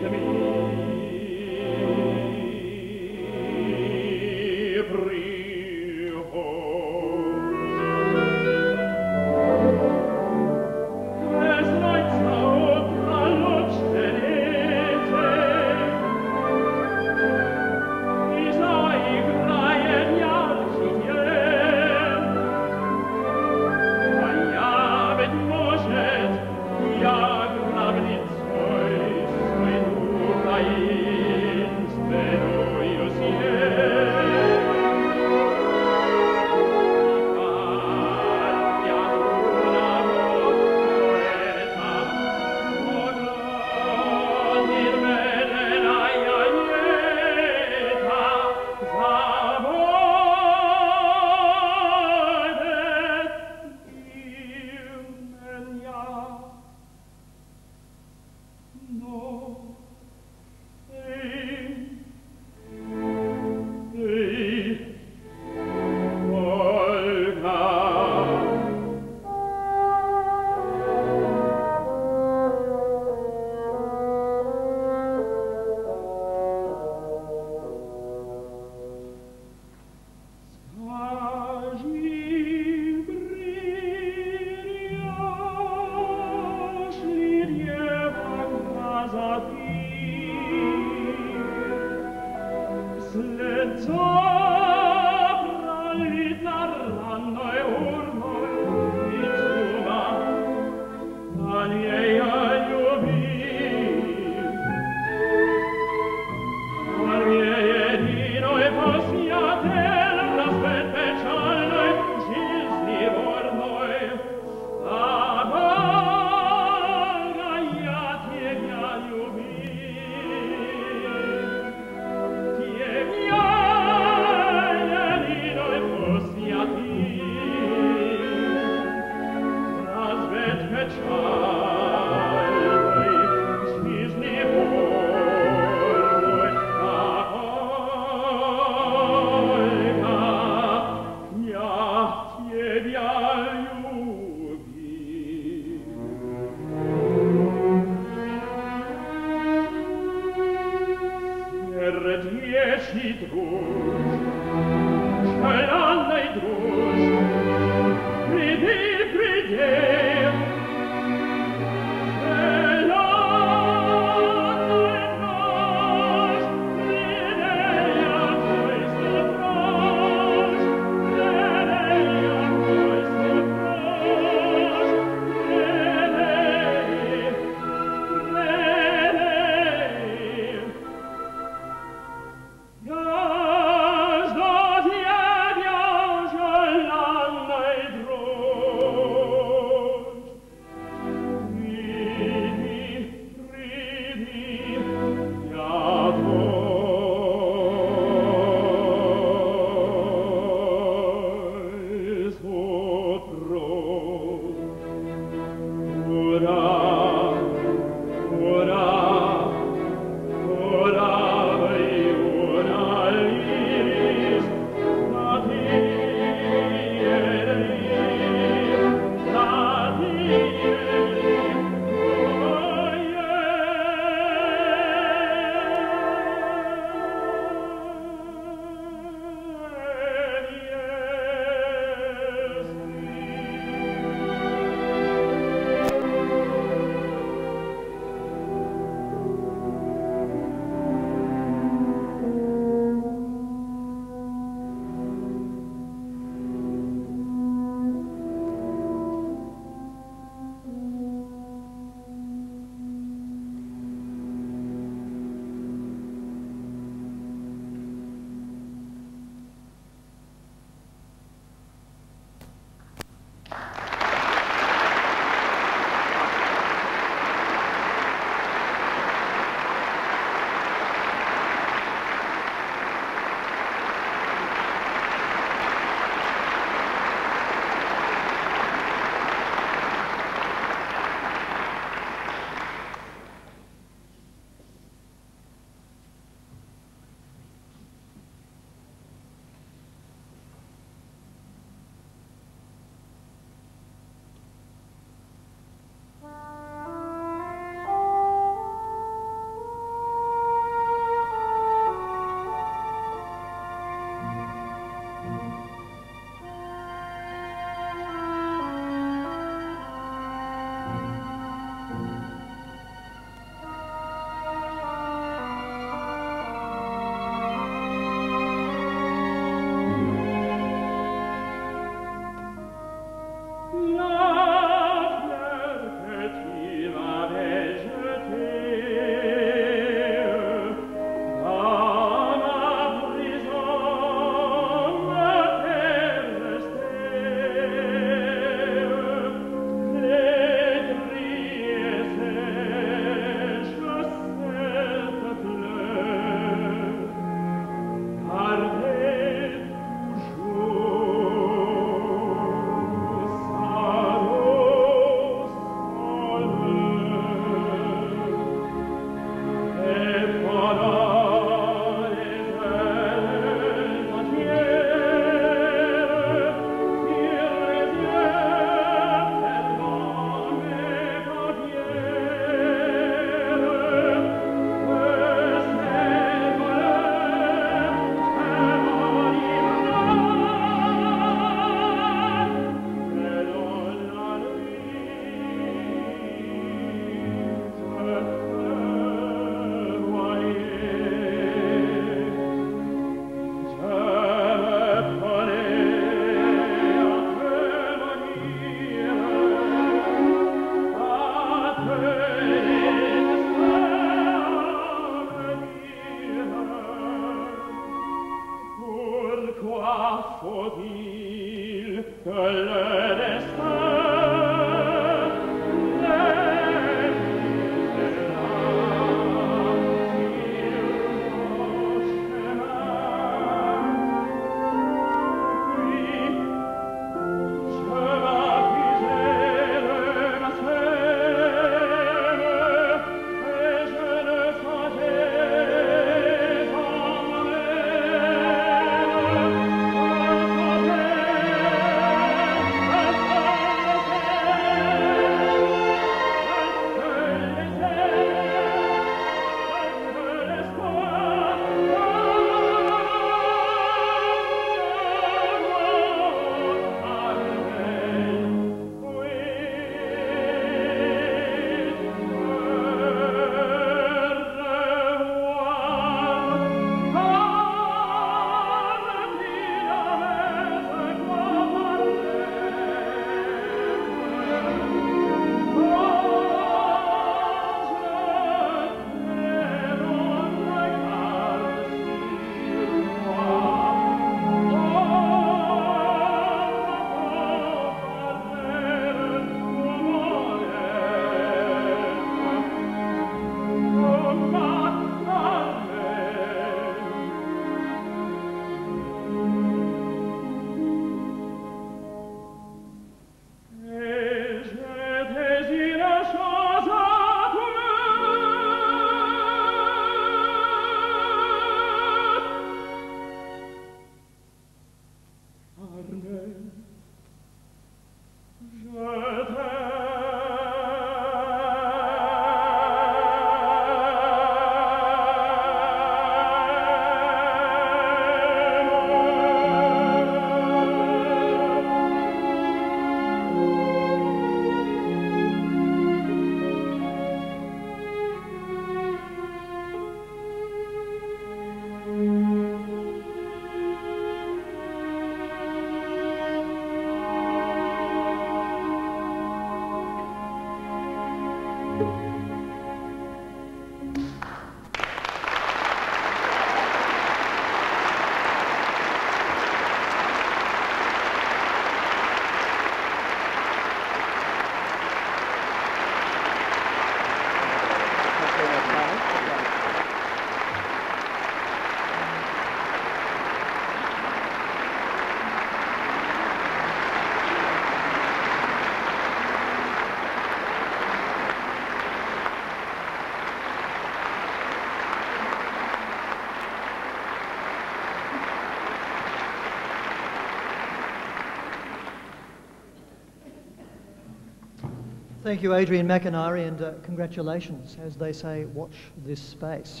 Thank you, Adrian McInerney, and congratulations. As they say, watch this space.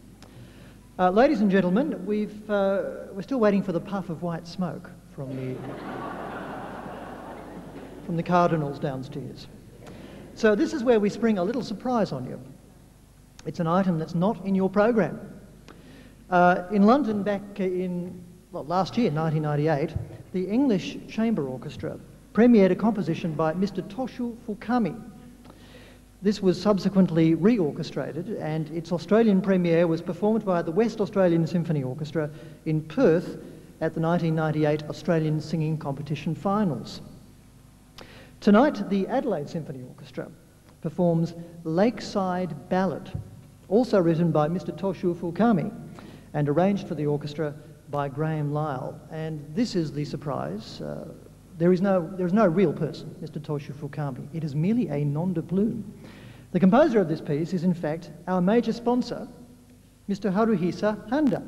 Ladies and gentlemen, we're still waiting for the puff of white smoke from the cardinals downstairs. So this is where we spring a little surprise on you. It's an item that's not in your program. In London back in, well, last year, 1998, the English Chamber Orchestra premiered a composition by Mr. Toshu Fukami. This was subsequently re-orchestrated, and its Australian premiere was performed by the West Australian Symphony Orchestra in Perth at the 1998 Australian Singing Competition Finals. Tonight, the Adelaide Symphony Orchestra performs Lakeside Ballad, also written by Mr. Toshu Fukami and arranged for the orchestra by Graham Lyle. And this is the surprise. There is no real person, Mr. Toshu Fukami. It is merely a nom de plume. The composer of this piece is, in fact, our major sponsor, Mr. Haruhisa Handa.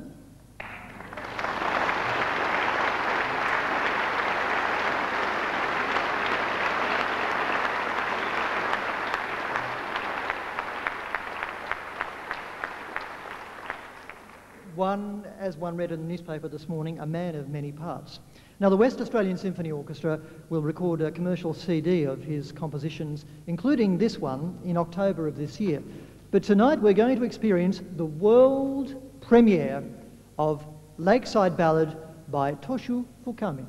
As one read in the newspaper this morning, a man of many parts. Now, the West Australian Symphony Orchestra will record a commercial CD of his compositions, including this one, in October of this year. But tonight we're going to experience the world premiere of Lakeside Ballad by Toshu Fukami.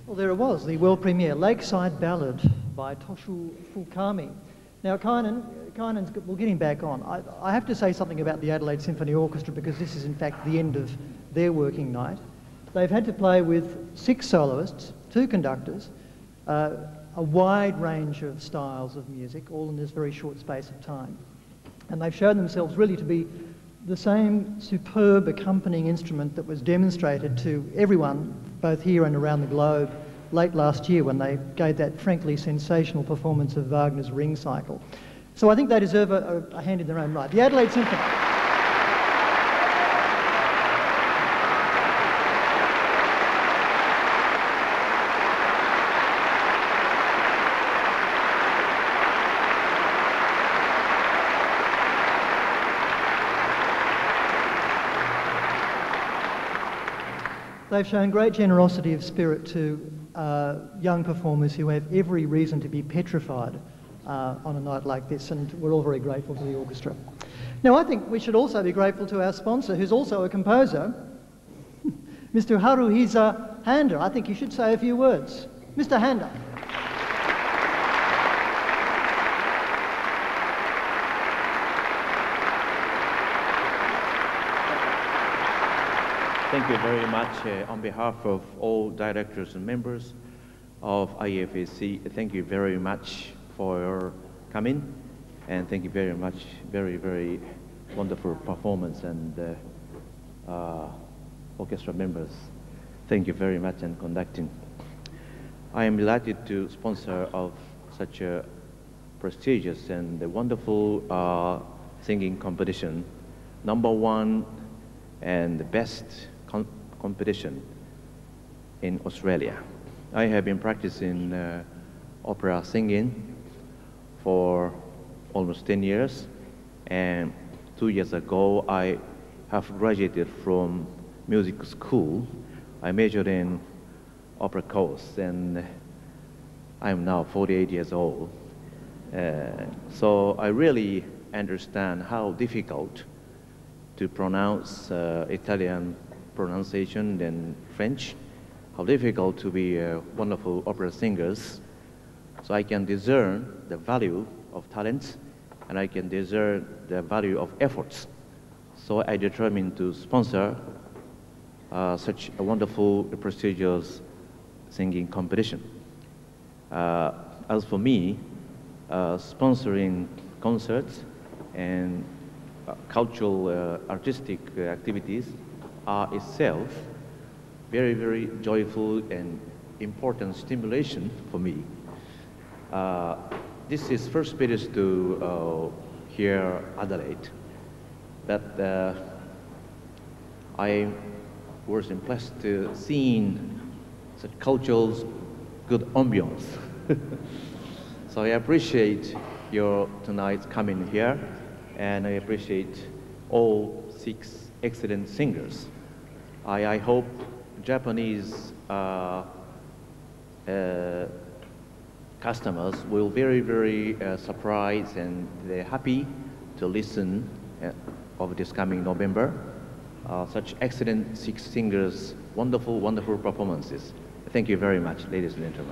Well, there it was, the world premiere, Lakeside Ballad by Toshu Fulkami. Now, we'll get him back on. I have to say something about the Adelaide Symphony Orchestra because this is in fact the end of their working night. They've had to play with 6 soloists, 2 conductors, a wide range of styles of music, all in this very short space of time. And they've shown themselves really to be the same superb accompanying instrument that was demonstrated to everyone, both here and around the globe, late last year when they gave that frankly sensational performance of Wagner's Ring Cycle. So I think they deserve a hand in their own right. The Adelaide Symphony. They've shown great generosity of spirit to young performers who have every reason to be petrified on a night like this, and we're all very grateful to the orchestra. Now, I think we should also be grateful to our sponsor, who's also a composer, Mr. Haruhisa Handa. I think you should say a few words. Mr. Handa. Thank you very much on behalf of all directors and members of IFAC. Thank you very much for your coming, and thank you very much. Very, very wonderful performance, and orchestra members. Thank you very much, and conducting. I am delighted to sponsor of such a prestigious and wonderful singing competition, #1 and the best competition in Australia. I have been practicing opera singing for almost 10 years, and 2 years ago I have graduated from music school. I majored in opera course, and I am now 48 years old. So I really understand how difficult to pronounce Italian pronunciation and French, how difficult to be wonderful opera singers. So I can discern the value of talents, and I can discern the value of efforts. So I determined to sponsor such a wonderful, prestigious singing competition. As for me, sponsoring concerts and cultural, artistic activities are itself very, very joyful and important stimulation for me. This is first visit to here Adelaide, but I was impressed to seeing such cultural good ambience. So I appreciate your tonight's coming here, and I appreciate all 6 excellent singers. I hope Japanese customers will very, very surprised, and they're happy to listen of this coming November. Such excellent 6 singers, wonderful, wonderful performances. Thank you very much, ladies and gentlemen.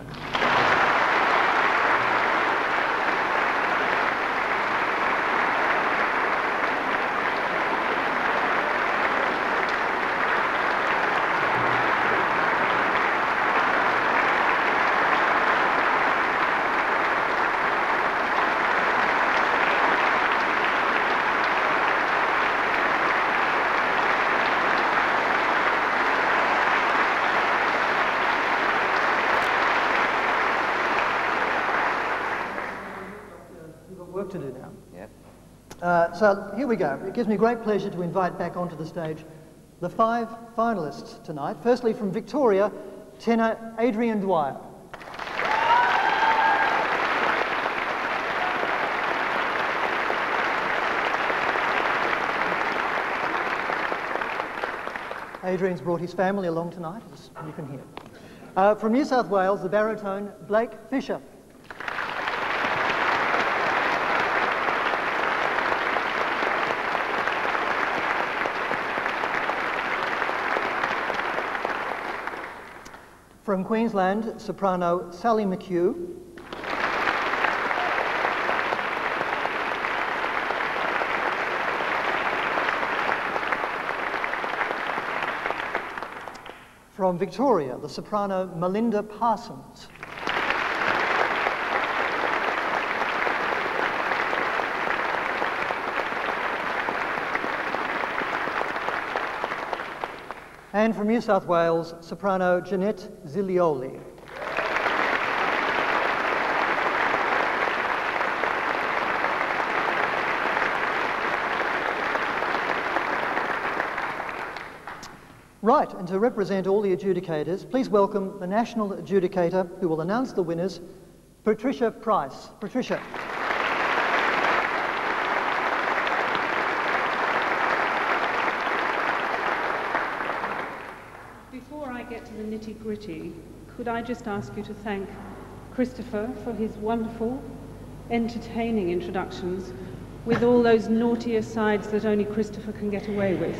To do now. Yep. So here we go. It gives me great pleasure to invite back onto the stage the 5 finalists tonight. Firstly, from Victoria, tenor Adrian Dwyer. Adrian's brought his family along tonight, as you can hear. From New South Wales, the baritone Blake Fischer. From Queensland, soprano Sally McHugh. From Victoria, the soprano Melinda Parsons. And from New South Wales, soprano Janette Zilioli. Right, and to represent all the adjudicators, please welcome the national adjudicator who will announce the winners, Patricia Price. Patricia. Before I get to the nitty-gritty, could I just ask you to thank Christopher for his wonderful, entertaining introductions with all those naughty asides that only Christopher can get away with.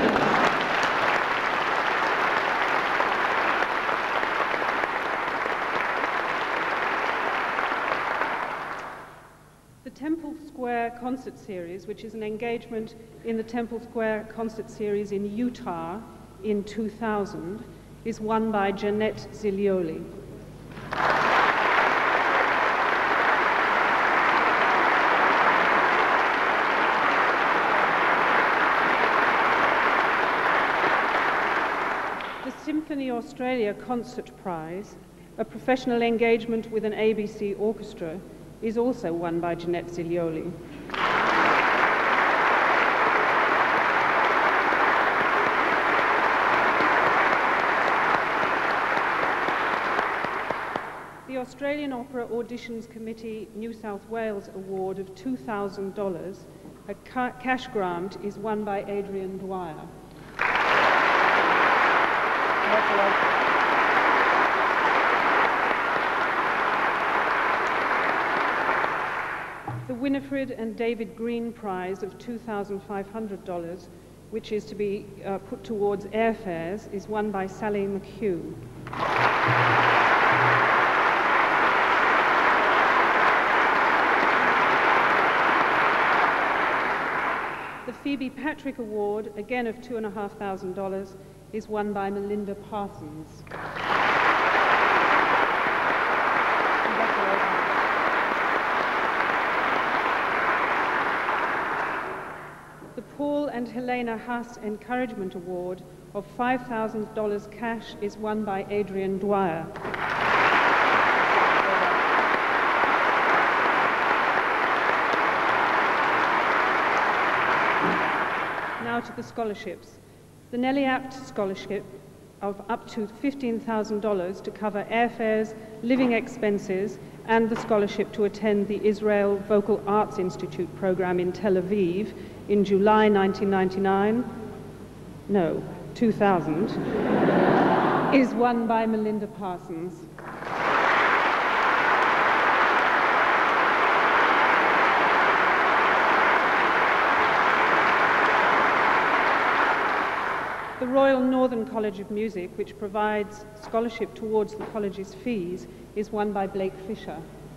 The Temple Square Concert Series, which is an engagement in the Temple Square Concert Series in Utah in 2000, is won by Janette Zilioli. The Symphony Australia Concert Prize, a professional engagement with an ABC orchestra, is also won by Janette Zilioli. The Australian Opera Auditions Committee New South Wales award of $2,000, a cash grant, is won by Adrian Dwyer. The Winifred and David Green Prize of $2,500, which is to be put towards airfares, is won by Sally McHugh. The Phoebe Patrick Award, again of $2,500, is won by Melinda Parsons. The Paul and Helena Haas Encouragement Award of $5,000 cash is won by Adrian Dwyer. Now to the scholarships. The Nellie Apt Scholarship of up to $15,000 to cover airfares, living expenses, and the scholarship to attend the Israel Vocal Arts Institute program in Tel Aviv in July 2000, is won by Melinda Parsons. The Royal Northern College of Music, which provides scholarship towards the college's fees, is won by Blake Fischer.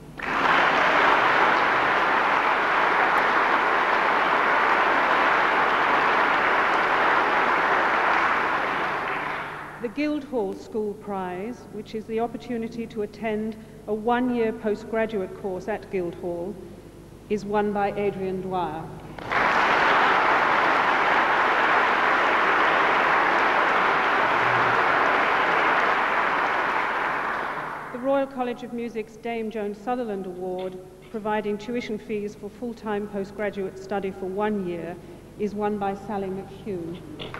The Guildhall School Prize, which is the opportunity to attend a one-year postgraduate course at Guildhall, is won by Adrian Dwyer. The Royal College of Music's Dame Joan Sutherland Award, providing tuition fees for full-time postgraduate study for 1 year, is won by Sally McHugh.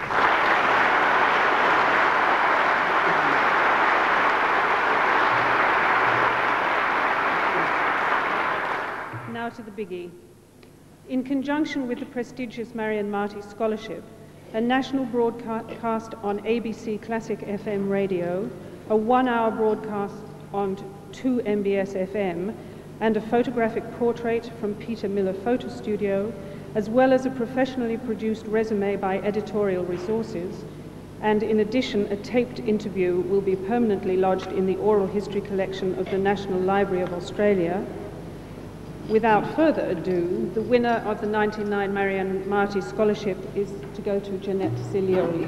Now to the biggie. In conjunction with the prestigious Marion Marty Scholarship, a national broadcast on ABC Classic FM radio, a 1-hour broadcast on 2 MBS FM, and a photographic portrait from Peter Miller Photo Studio, as well as a professionally produced resume by Editorial Resources, and in addition, a taped interview will be permanently lodged in the oral history collection of the National Library of Australia. Without further ado, the winner of the 1999 Marianne Marty Scholarship is to go to Janette Zilioli.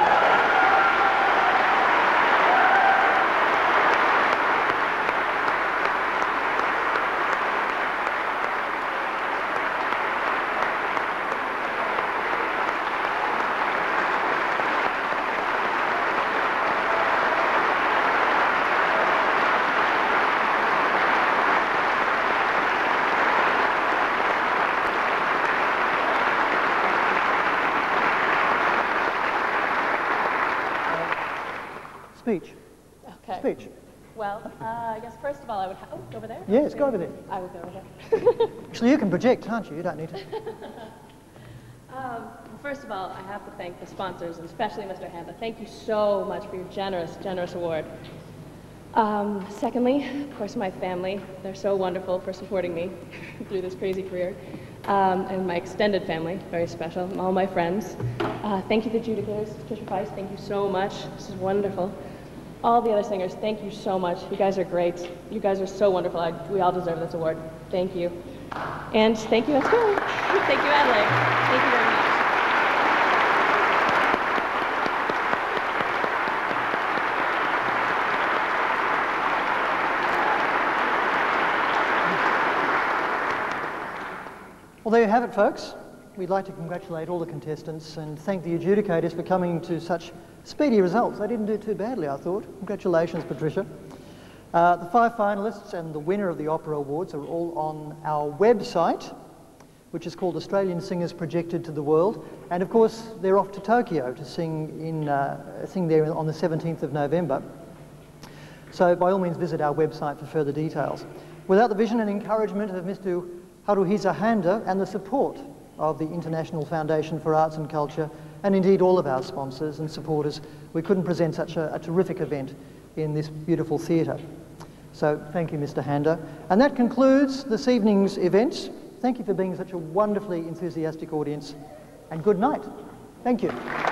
Speech. Okay. Speech. Well, I guess first of all I would oh, over there? Yes, go over there. I would go over there. Actually, you can project, can't you? You don't need to. First of all, I have to thank the sponsors, and especially Mr. Handa. Thank you so much for your generous, generous award. Secondly, of course, my family. They're so wonderful for supporting me through this crazy career. And my extended family, very special, and all my friends. Thank you to the adjudicators, Fischer Price, thank you so much. This is wonderful. All the other singers, thank you so much. You guys are great. You guys are so wonderful. We all deserve this award. Thank you. And thank you, let's go. Thank you, Adelaide. Thank you very much. Well, there you have it, folks. We'd like to congratulate all the contestants and thank the adjudicators for coming to such speedy results. They didn't do too badly, I thought. Congratulations, Patricia. The 5 finalists and the winner of the Opera Awards are all on our website, which is called Australian Singers Projected to the World. And of course, they're off to Tokyo to sing there on the 17th of November. So by all means, visit our website for further details. Without the vision and encouragement of Mr. Haruhisa Handa and the support of the International Foundation for Arts and Culture, and indeed all of our sponsors and supporters, we couldn't present such a terrific event in this beautiful theatre. So thank you, Mr. Handa. And that concludes this evening's events. Thank you for being such a wonderfully enthusiastic audience, and good night. Thank you.